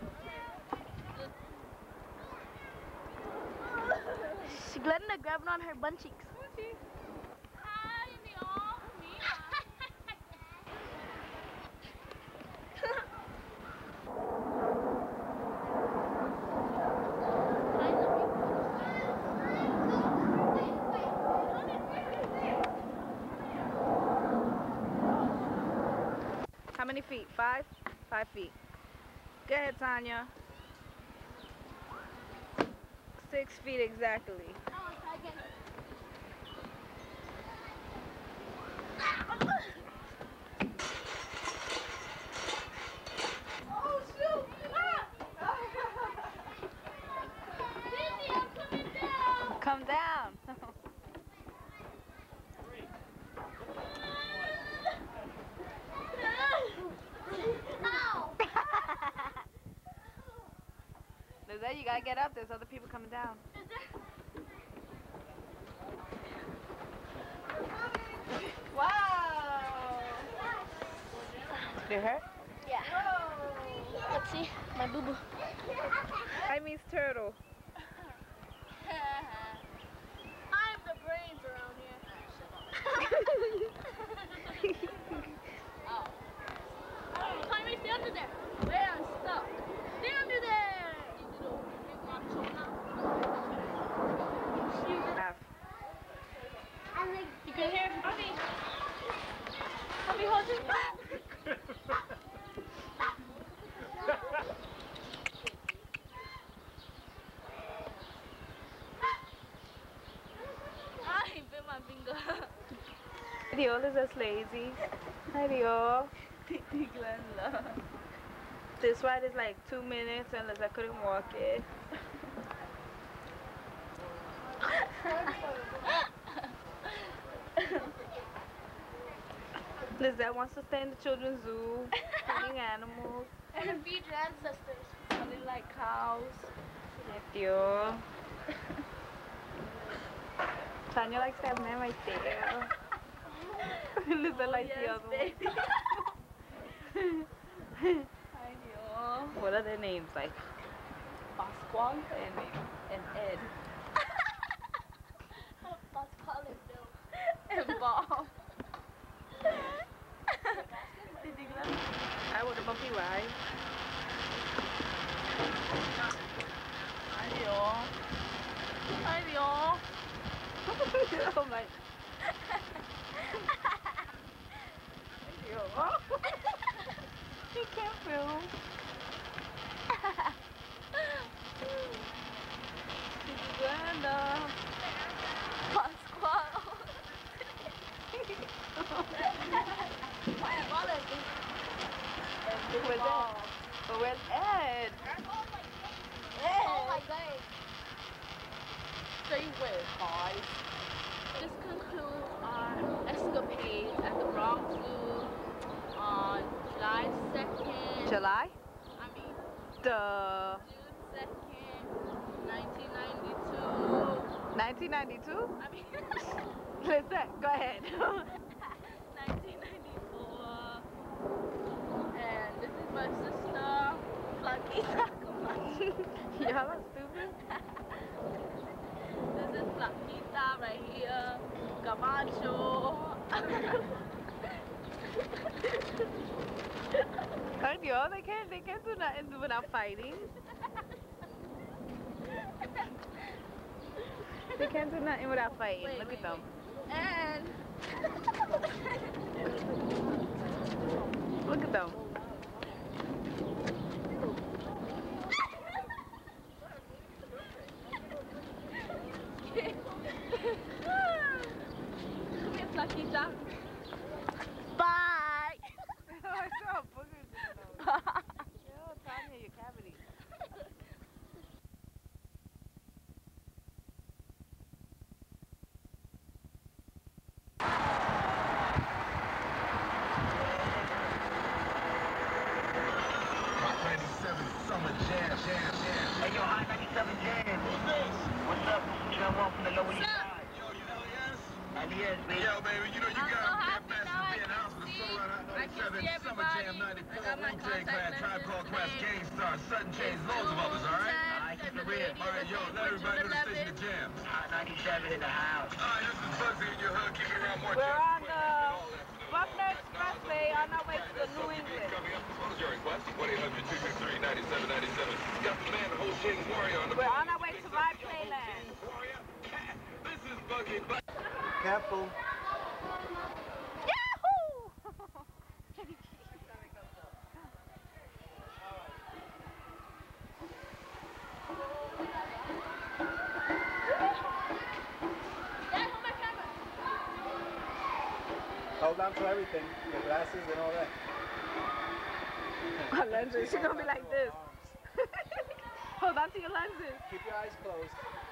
She Glenda grabbing on her butt cheeks. Hi, y'all. Me. How many feet? 5? 5 feet. Go ahead, Tanya. 6 feet exactly. Oh shoot! Cindy, I'm coming down! Come down. Ow! Lizette, you gotta get up. There's other people coming down. Wow! Did it hurt? Yeah. Let's see. My boo-boo. I mean turtle. I'm the brains around here. Oh. Tommy, stay under there. Where I'm stuck. Stay under there. You can hear Bobby. Bobby, hold his back. I bit my finger. Diol is just lazy. Hi, Diol. This ride is like 2 minutes unless I couldn't walk it. Lizette wants to stay in the children's zoo, feeding animals. And feed your ancestors. Something like cows. Diol. Tanya likes that man right there. Lizette likes the other one. What are their names like? Pasquale and Ed. Pasquale and Bill. And Bob. I would have bumpy ride. Hi, Dior. Hi, Dior. Oh my. He can't film. Glenda. Pasquale. Where's Ed? But where's Ed? Oh my god. Stay with, boys. This concludes our escapade at the Bronx Zoo on July 2nd. July? I mean, Duh. June 2nd, 1992. 1992? I mean, Lizette, go ahead. 1994. And this is my sister, Flaquita Camacho. Y'all are stupid. This is Flaquita right here, Camacho. Heard y'all, they can't do nothing without fighting. They can't do nothing without fighting. Look at them. And Look at them. come here, Flaquita. Bye. I saw a booger. Yo, Tanya, your cavity. Summer Jam. Hey, yo, High 97 Jam. Who's this? What's up? You know, I'm from the Lower East Side. Yo, you Elias? Elias, baby. Yo, baby, you know you I'm got so Master happy now being house with the soul out I can 97, see Summer Jam everybody. 94, I got my Wu-Tang Clan, contact Tribe Called Quest, lenses Gangstar, Sudden Change, loads of others, all right? Alright, keep it real. All right, yo, let everybody know the station of Jam. Hot 97 in the house. All right, this is Bugsy in your hood, keep it around more We're Jam. on the Buckner Expressway on our way to the New England. Coming up, what is your request? 1-800-223-9797. Got the man, Ho Ching Warrior on the We're on our way to My Playland. Warrior. This is Bugsy. Careful. Yahoo! Hold on to everything. Your glasses and all that. My lenses, she's gonna be like this. Hold on to your lenses. Keep your eyes closed.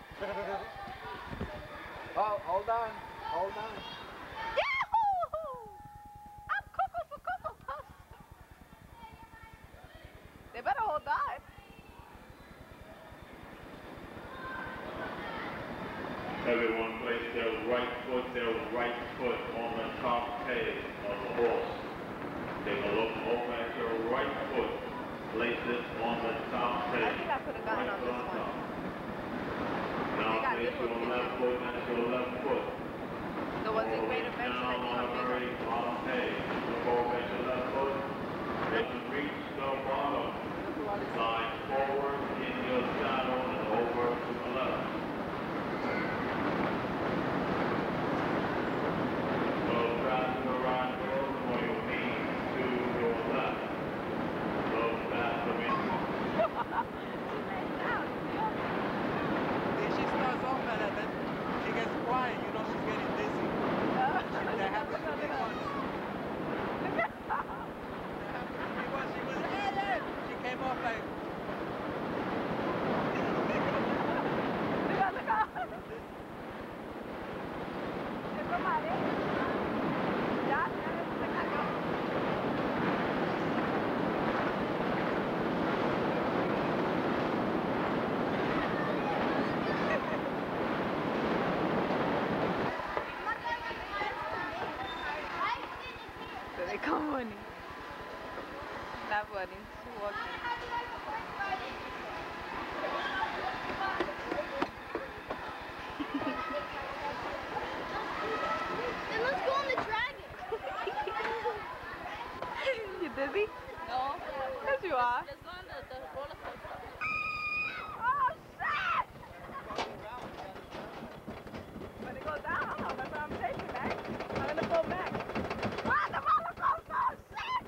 Oh, hold on. Hold on. Yahoo! I'm Cocoa for Cocoa Puffs. They better hold on. Everyone place their right foot on the top peg of the horse. Take a look over at your right foot. Place it on the top peg. I think I could have gotten on this one. Now place your left foot at your left foot. The ones in Greater Bedford, I think, are bigger. Reach the bottom. Slide forward in your saddle and over to the left. Go faster right road for your knee to your left. Go faster in. If she starts off at it, then she gets quiet. You know she's getting dizzy. That happens to me once. She came off like... Look out. So they come running. Not running, she's walking. Then let's go on the dragon. You dizzy? No. Yes, you are. Let's go on the roller coaster. Oh, shit! When it goes down, that's what I'm taking, Max. I'm gonna pull Max. What? The roller coaster! Shit!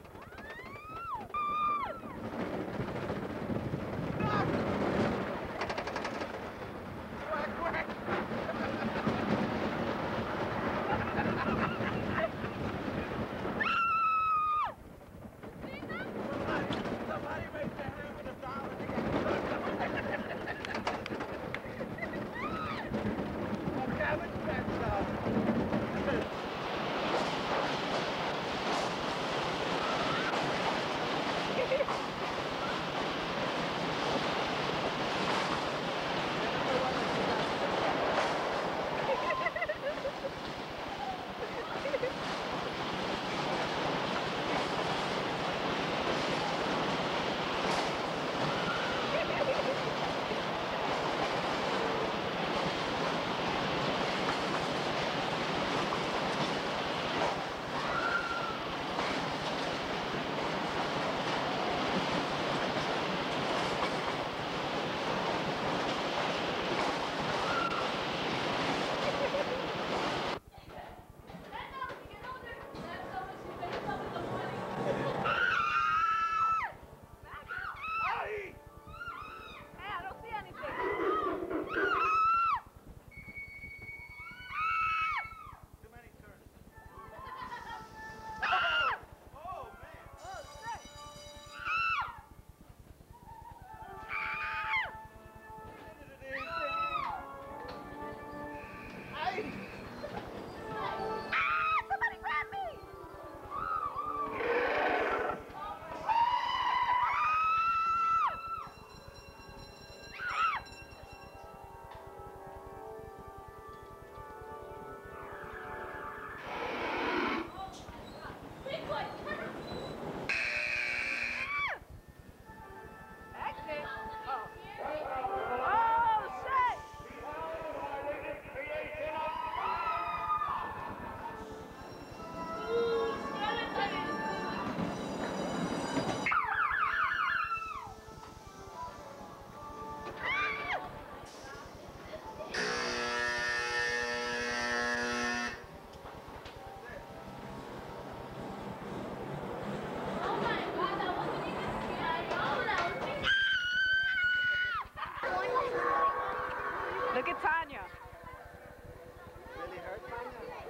Look at Tanya. Really hurt, Tanya?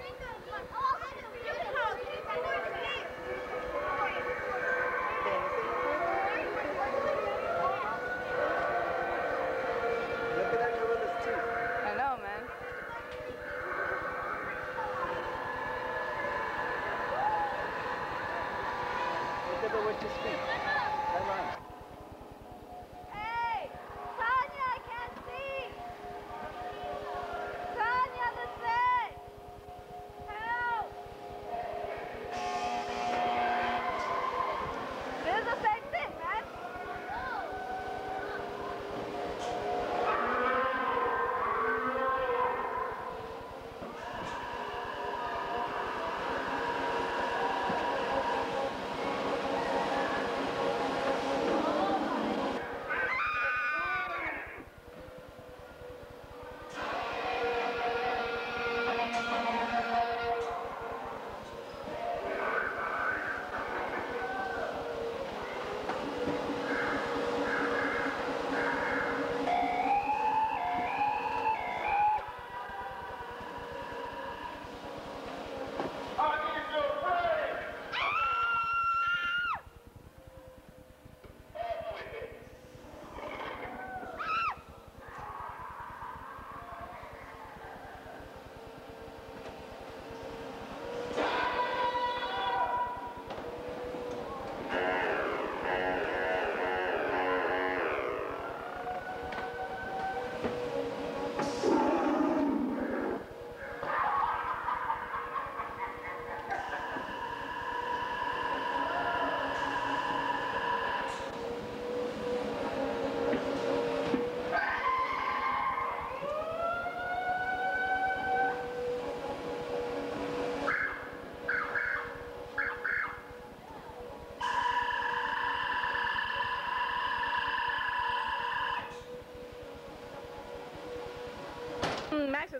Look at that gorilla's teeth. I know, man. Look at the way she speaks. Come on. Hey! Tanya, I can't see! Tanya, listen! Help! This is the same thing, man.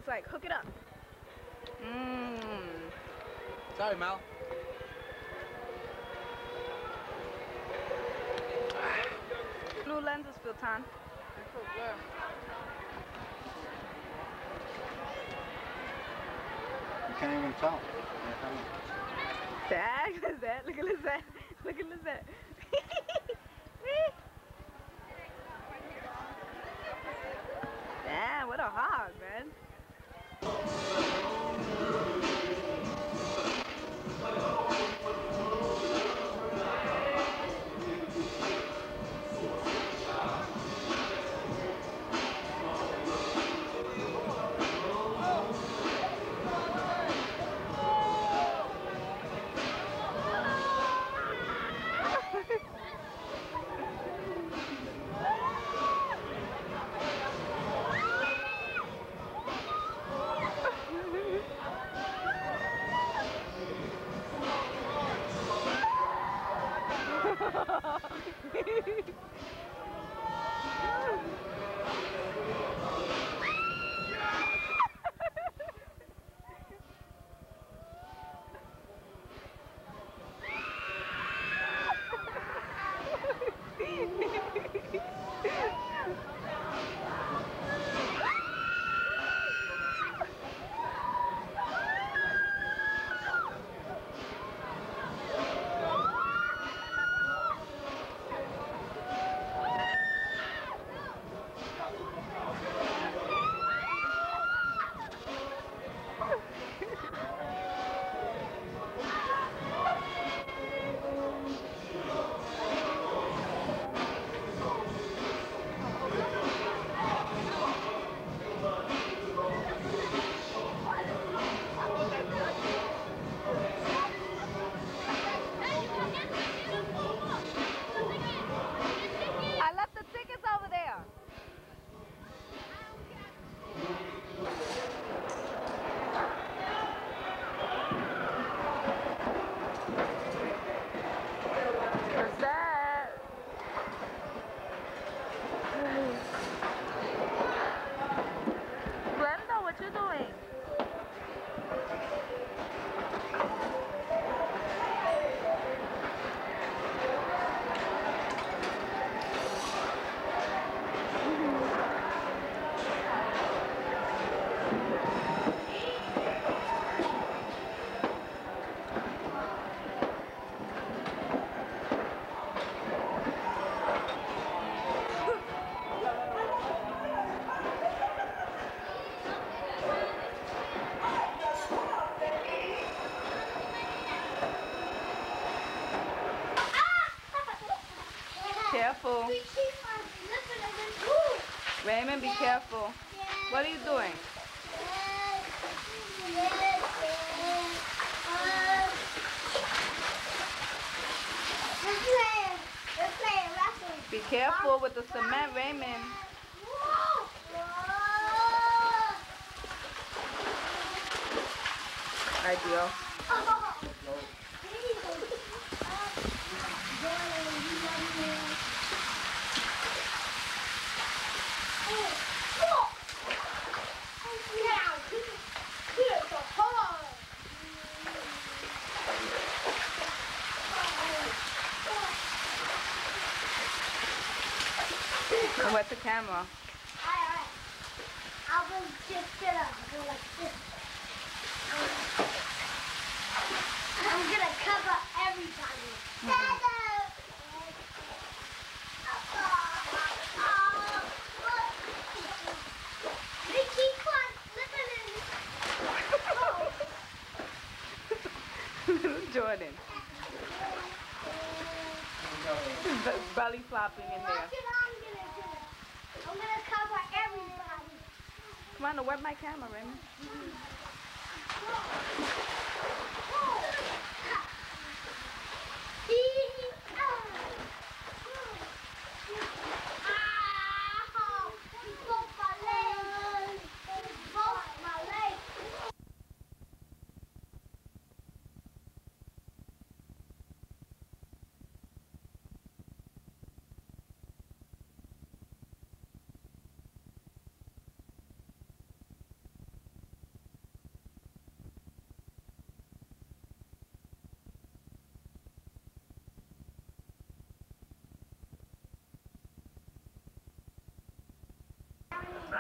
looks like. Hook it up. Mmm. Sorry, Mal. New lenses feel tan. You can't even tell. Dad, Lizette, look at Lizette. Look at Lizette. Damn, what a hog, man. Careful. Raymond, be careful. What are you doing? Be careful with the cement, Raymond. Ideal. And what's the camera? Alright. I will just gonna go like this. I'm gonna cover everybody. They keep on slipping in. Jordan. Belly flopping in there. Watch it, I'm gonna do it. I'm gonna cover everybody. Come on, wet my camera, Raymond.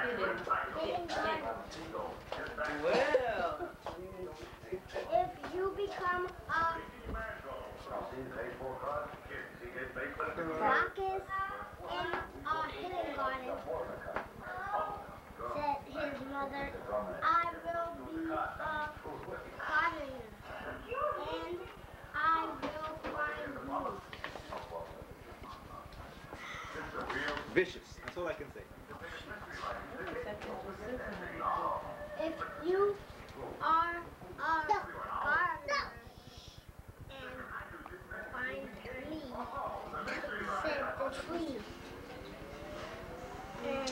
Well. If you become a Bacchus in a hidden garden, said his mother, I will be a gardener, and I will find you. Vicious. That's all I can say. If you are a gardener and find me, said the tree. And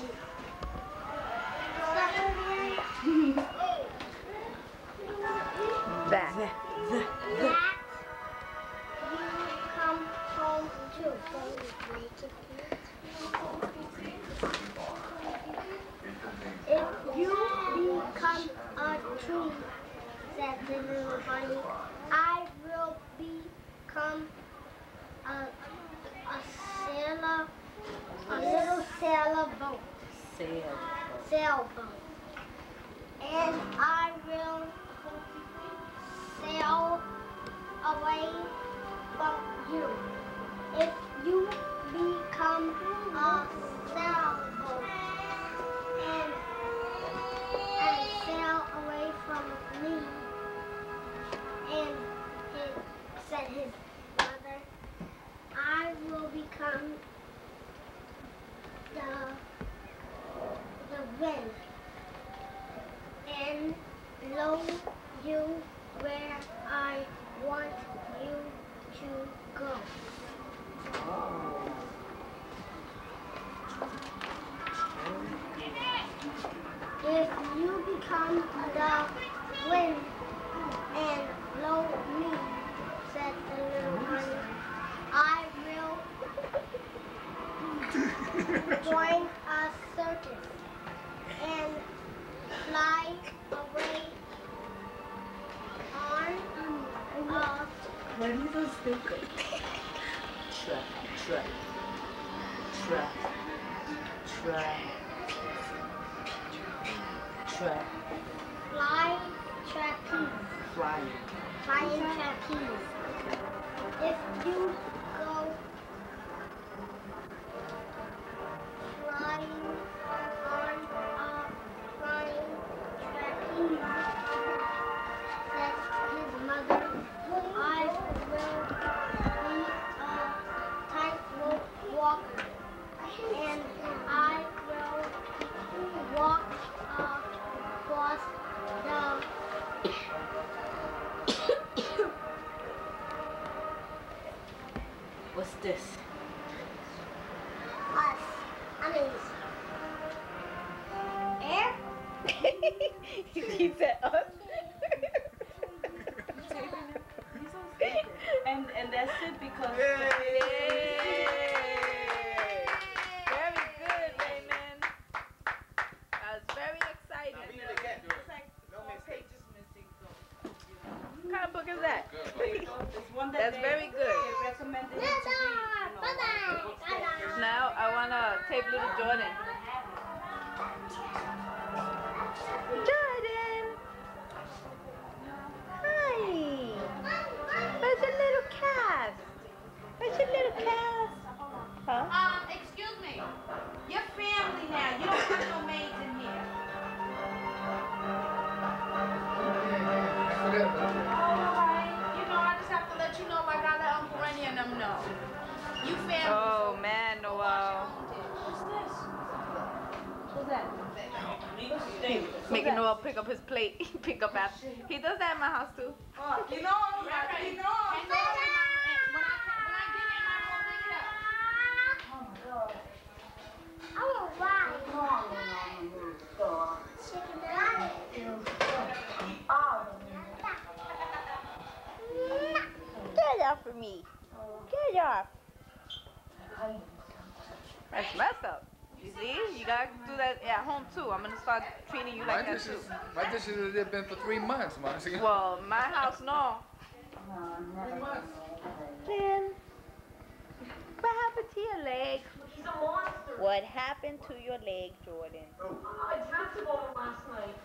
suddenly, that you come home too. If you become a tree, said the little bunny, I will become a sailor, a little sailboat. Sailboat. And I will sail away from you. If you become a sailboat and sail away from me, and said his mother, I will become the wind and blow you where I want you to go. If you become the wind and blow me, said the little bunny, I will join a circus and fly away on a... Why are you so stupid? Try. Fly trapeze. Flying trapeze. If you go flying on a flying trapeze, said his mother, I will be a tightrope walker, and I will walk across the What's this? us. I mean, air. He said us. And that's it because. Very good, Raymond. That was very exciting. It's like 4 pages missing. So, What kind of book is that? it's one That's very good. They recommended it to read. Now I want to tape little Jordan. Jordan! Hi! Where's the little cat? Where's your little cat? Huh? Excuse me. You're family now. You don't have no maids in here. Alright. You know, I just have to let you know like I let Uncle Rennie and them know. You family. Oh man, Noel. What's this? What's that? Making Noel pick up his plate. Pick up after. He does that in my house too. Oh, you know, Right. When I get in, I will pick it up. I want chicken Get it off of me. Get it off. That's messed up. You see? You gotta do that at home too. I'm gonna start treating you like that too. My dishes have been for 3 months, man. Well, my house, no. $3 months. Then, What happened to your leg? He's a monster. What happened to your leg, Jordan? I dreamt about him last night.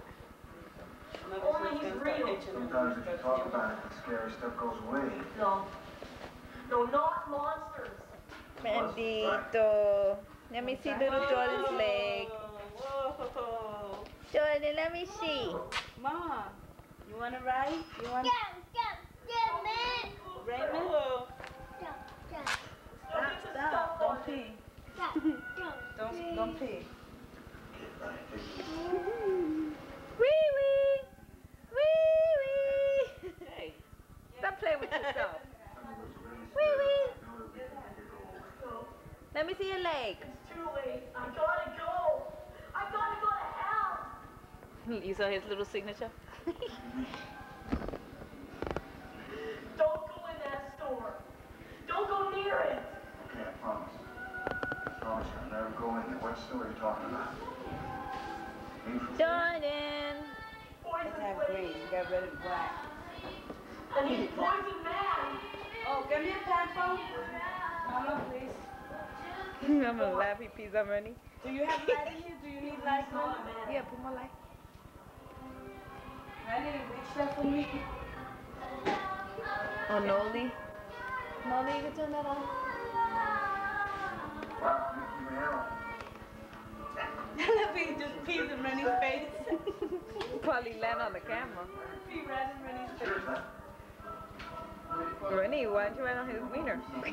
Only he's real. Sometimes if you talk about it, the scary stuff goes away. No. No, not monsters. Bendito. Let me see little Jordan's leg. Whoa. Jordan, let me see. Mom, you want to ride? You want Yeah, man. Raymond? Stop. Don't pee. Don't pee. Wee wee. Wee wee. Hey. Stop playing with yourself. Wee wee. Let me see your leg. It's too late. I gotta go. I gotta go to hell. You saw his little signature? Don't go in that store. Don't go near it. Okay, I promise. I promise you, I'll never go in there. What store are you talking about? Jordan. Let's have green. You got rid of black. And he's poison man. Oh, give me a pamphlet. Mama, please. I'm gonna laugh. He pees on money. Do you have light in here? Do you need light? Yeah, put more light. Ready? Reach that for me. Oh, Noli. Noli, you can turn that on. Wow, Mickey Mouse. Let me just pees in Rennie's face. Probably land on the camera. Pee right in Rennie's face. Rennie, why don't you land on his wiener? What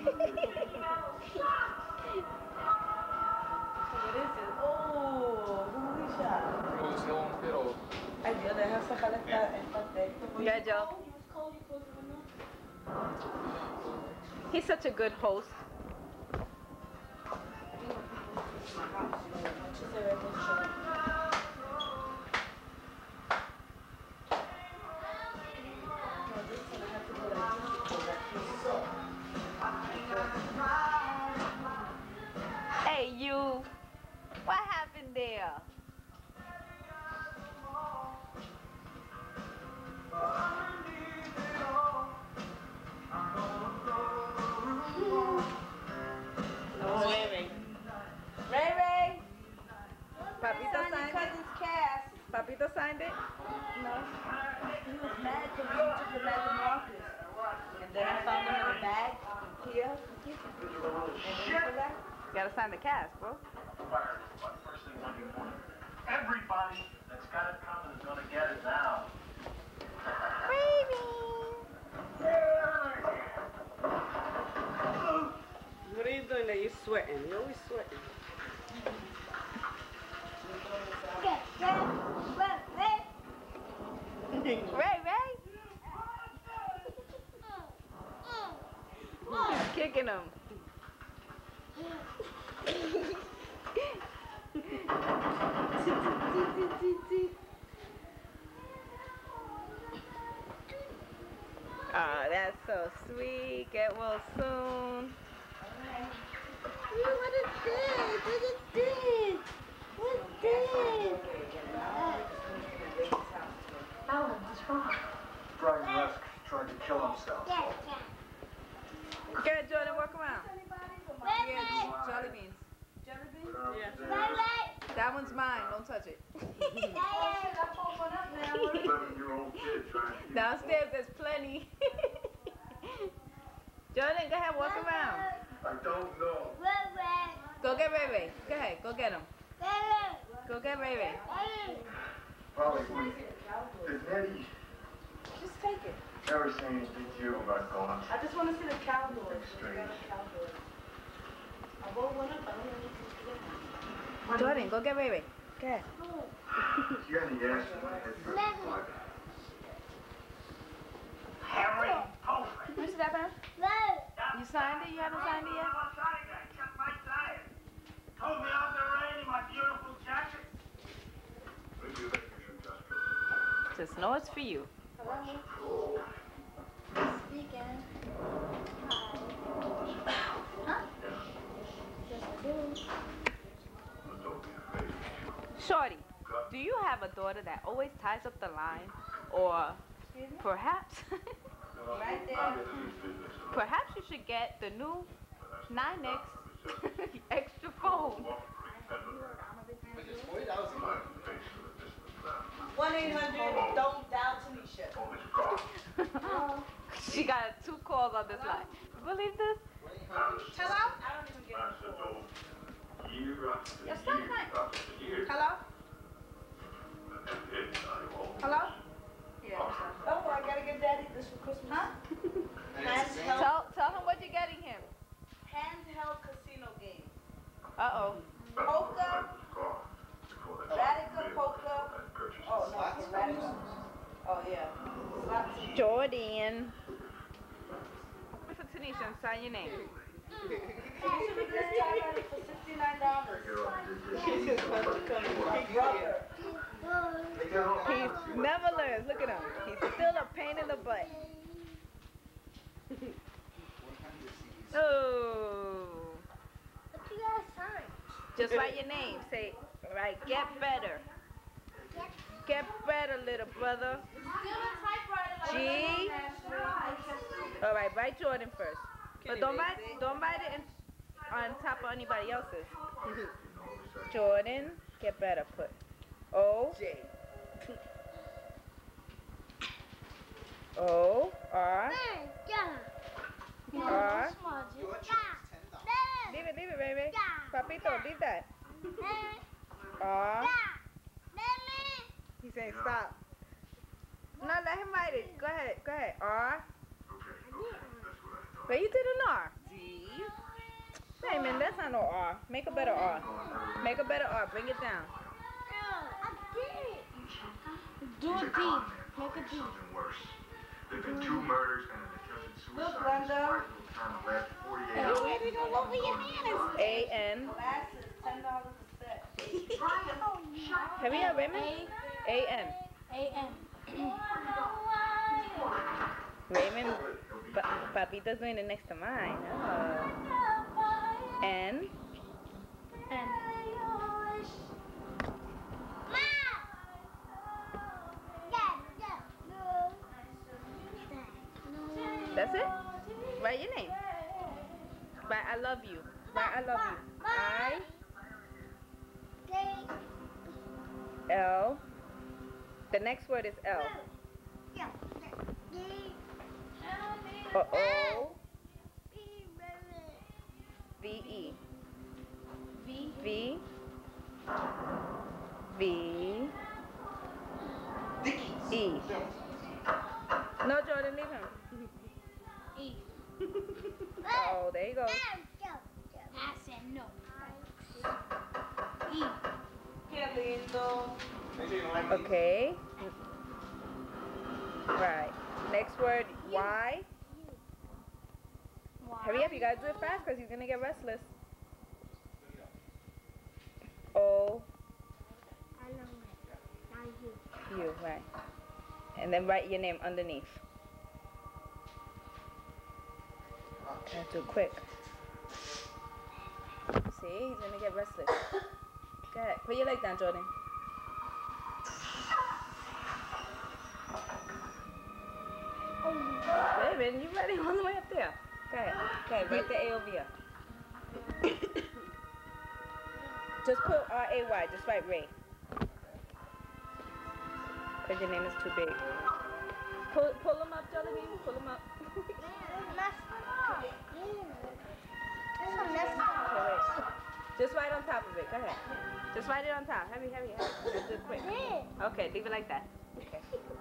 is it? Oh, who we shot? Ay, Dios, deja sacar esta texto. Yeah, Joe. He's such a good host. Hey, you. What happened there? Oh, Ray Ray. Papito Signed your signed it? cousin's cast. Papito signed it? No. He was mad because we took him back to the office. And then I found him in a bag here. And then he forgot. You gotta sign the cast, bro. First thing Monday morning. Everybody that's got it coming is gonna get it now. What are you doing there? You're sweating. You're always sweating. Ray, Ray. He's kicking him. Ah, that's so sweet. Get well soon. What is this? What is this? What's this? Alan, what's wrong? Brian Rusk tried to kill himself. Okay, Jordan, walk around. Yeah, jelly beans. Jelly beans? Yeah. That one's mine. Don't touch it. 11-year-old kid trying to... Downstairs, there's plenty. Jordan, go ahead, walk around. I don't know. Go get Ray Ray. Go ahead, go get him. Go get Ray Ray. Probably. Is Nettie Just take it. ever say anything to you about going? I just want to see the cowboys. Strange. I rolled one up. I don't know what to do. Jordan, go get Ray Ray. Go ahead. You got any ass in my head for a Harry, hold Let me see that, man. You signed it? You haven't signed it yet? Told me I was already my beautiful jacket. Maybe that you should just go. Just know it's for you. Speaking. Shorty, do you have a daughter that always ties up the line? Or perhaps, Right there. perhaps you should get the new 9X. Extra phone. 1-800 don't dial Tanisha. She got 2 calls on this line. Believe this? Hello? I don't even get a call. Yes, stop playing. Hello? Hello? Yeah. Oh, I gotta get Daddy this for Christmas. Huh? Handheld. Tell him what you're getting him. Handheld casino game. Uh-oh. Poker. Radical poker. Oh, no, it's radical. Oh, yeah. Slots. Jordan. For Tanisha, and sign your name. Tanisha, we just got it for $69. He never learns. Look at him. He's still a pain in the butt. Oh. What you guys sign? Just write your name. Say, right, get better. Get better, little brother. G. All right, write Jordan first. But don't write it on top of anybody else's. Jordan, get better. Put O. J. O. R. R. Leave it, baby. Papito, leave that. R. He's saying stop. No, let him write it. Go ahead. R. But you did an R. D. Hey, man, that's not no R. Make a better R. Make a better R. Bring it down. Do a D. Make a D. There've been 2 murders and an attempted suicide. Look, Glenda. A-N. Glasses, $10 a set. Hurry up, Raymond. A-N. Raymond, Papito's doing it next to mine. N. That's it? Write your name. Write I love you. Write I love you. I. L. The next word is L. O. V. E. V. V. E. No, Jordan, leave him. E. Oh, there you go. I said no. E. Qué lindo. Okay. Right. Next word, Y. Hurry up, you gotta do it fast because he's gonna get restless. O. U, right. And then write your name underneath. That's too quick. See, he's gonna get restless. Go ahead, put your leg down, Jordan. Baby, you ready all the way up there? Go ahead, write the A over here. Just put R-A-Y, just write Ray. Because your name is too big. Pull him up, Jollibee, pull him up. Okay, wait. Just write on top of it, go ahead. Just write it on top, heavy. Let's do it quick. Okay, leave it like that. Okay.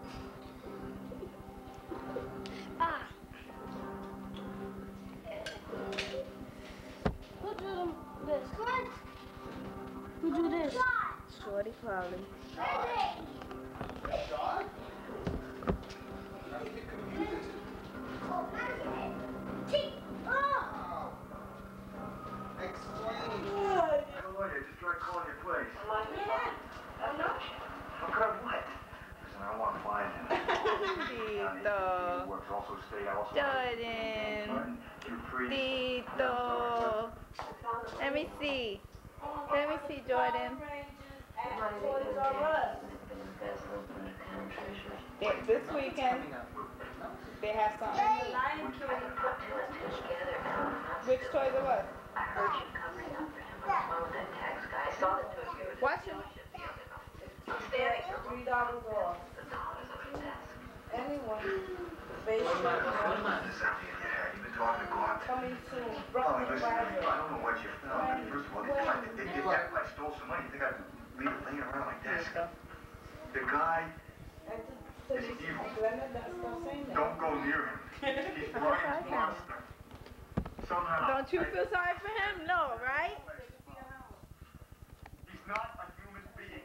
Who drew this? Who drew this? Shorty Crowley. Jordan. Tito. Let me see, Jordan. This weekend, they have something. Which Toys R Us? Watch it. $3 off. Anyone. Coming soon. Oh, listen, I don't know what you found. First of all, they act like I stole some money. You think I'd leave it laying around my desk? The guy is evil. Don't go near him. He's Brian's monster. Somehow. Don't you feel sorry for him? No, right? He's not a human being.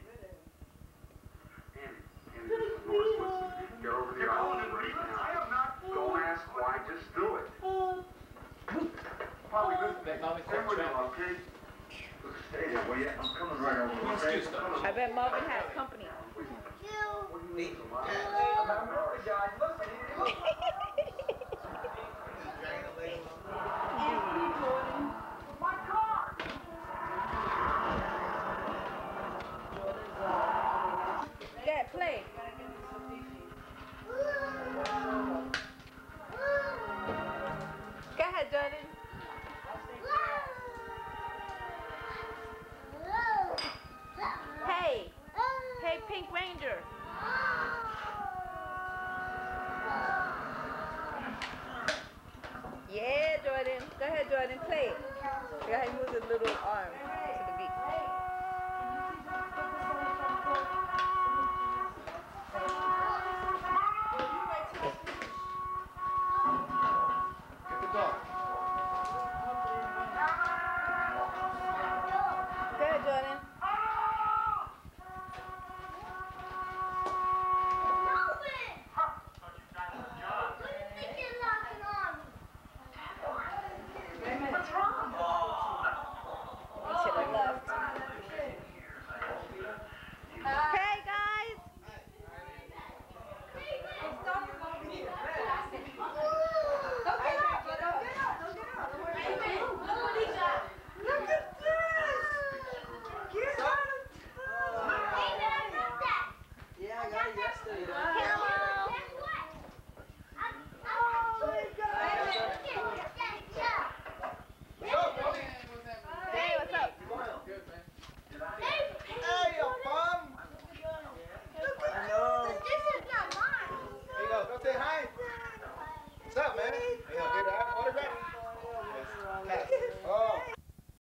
Get over the island right now. I am not. Don't ask why, just do it. Polly, listen, stay with him, okay? Stay there, will you? I'm coming right over, okay? I bet Marvin has company. Yeah, play. Go ahead, Jordan. Hey. Hey, Pink Ranger. Yeah, Jordan. Go ahead, Jordan. Play it. Go ahead, use his little arm.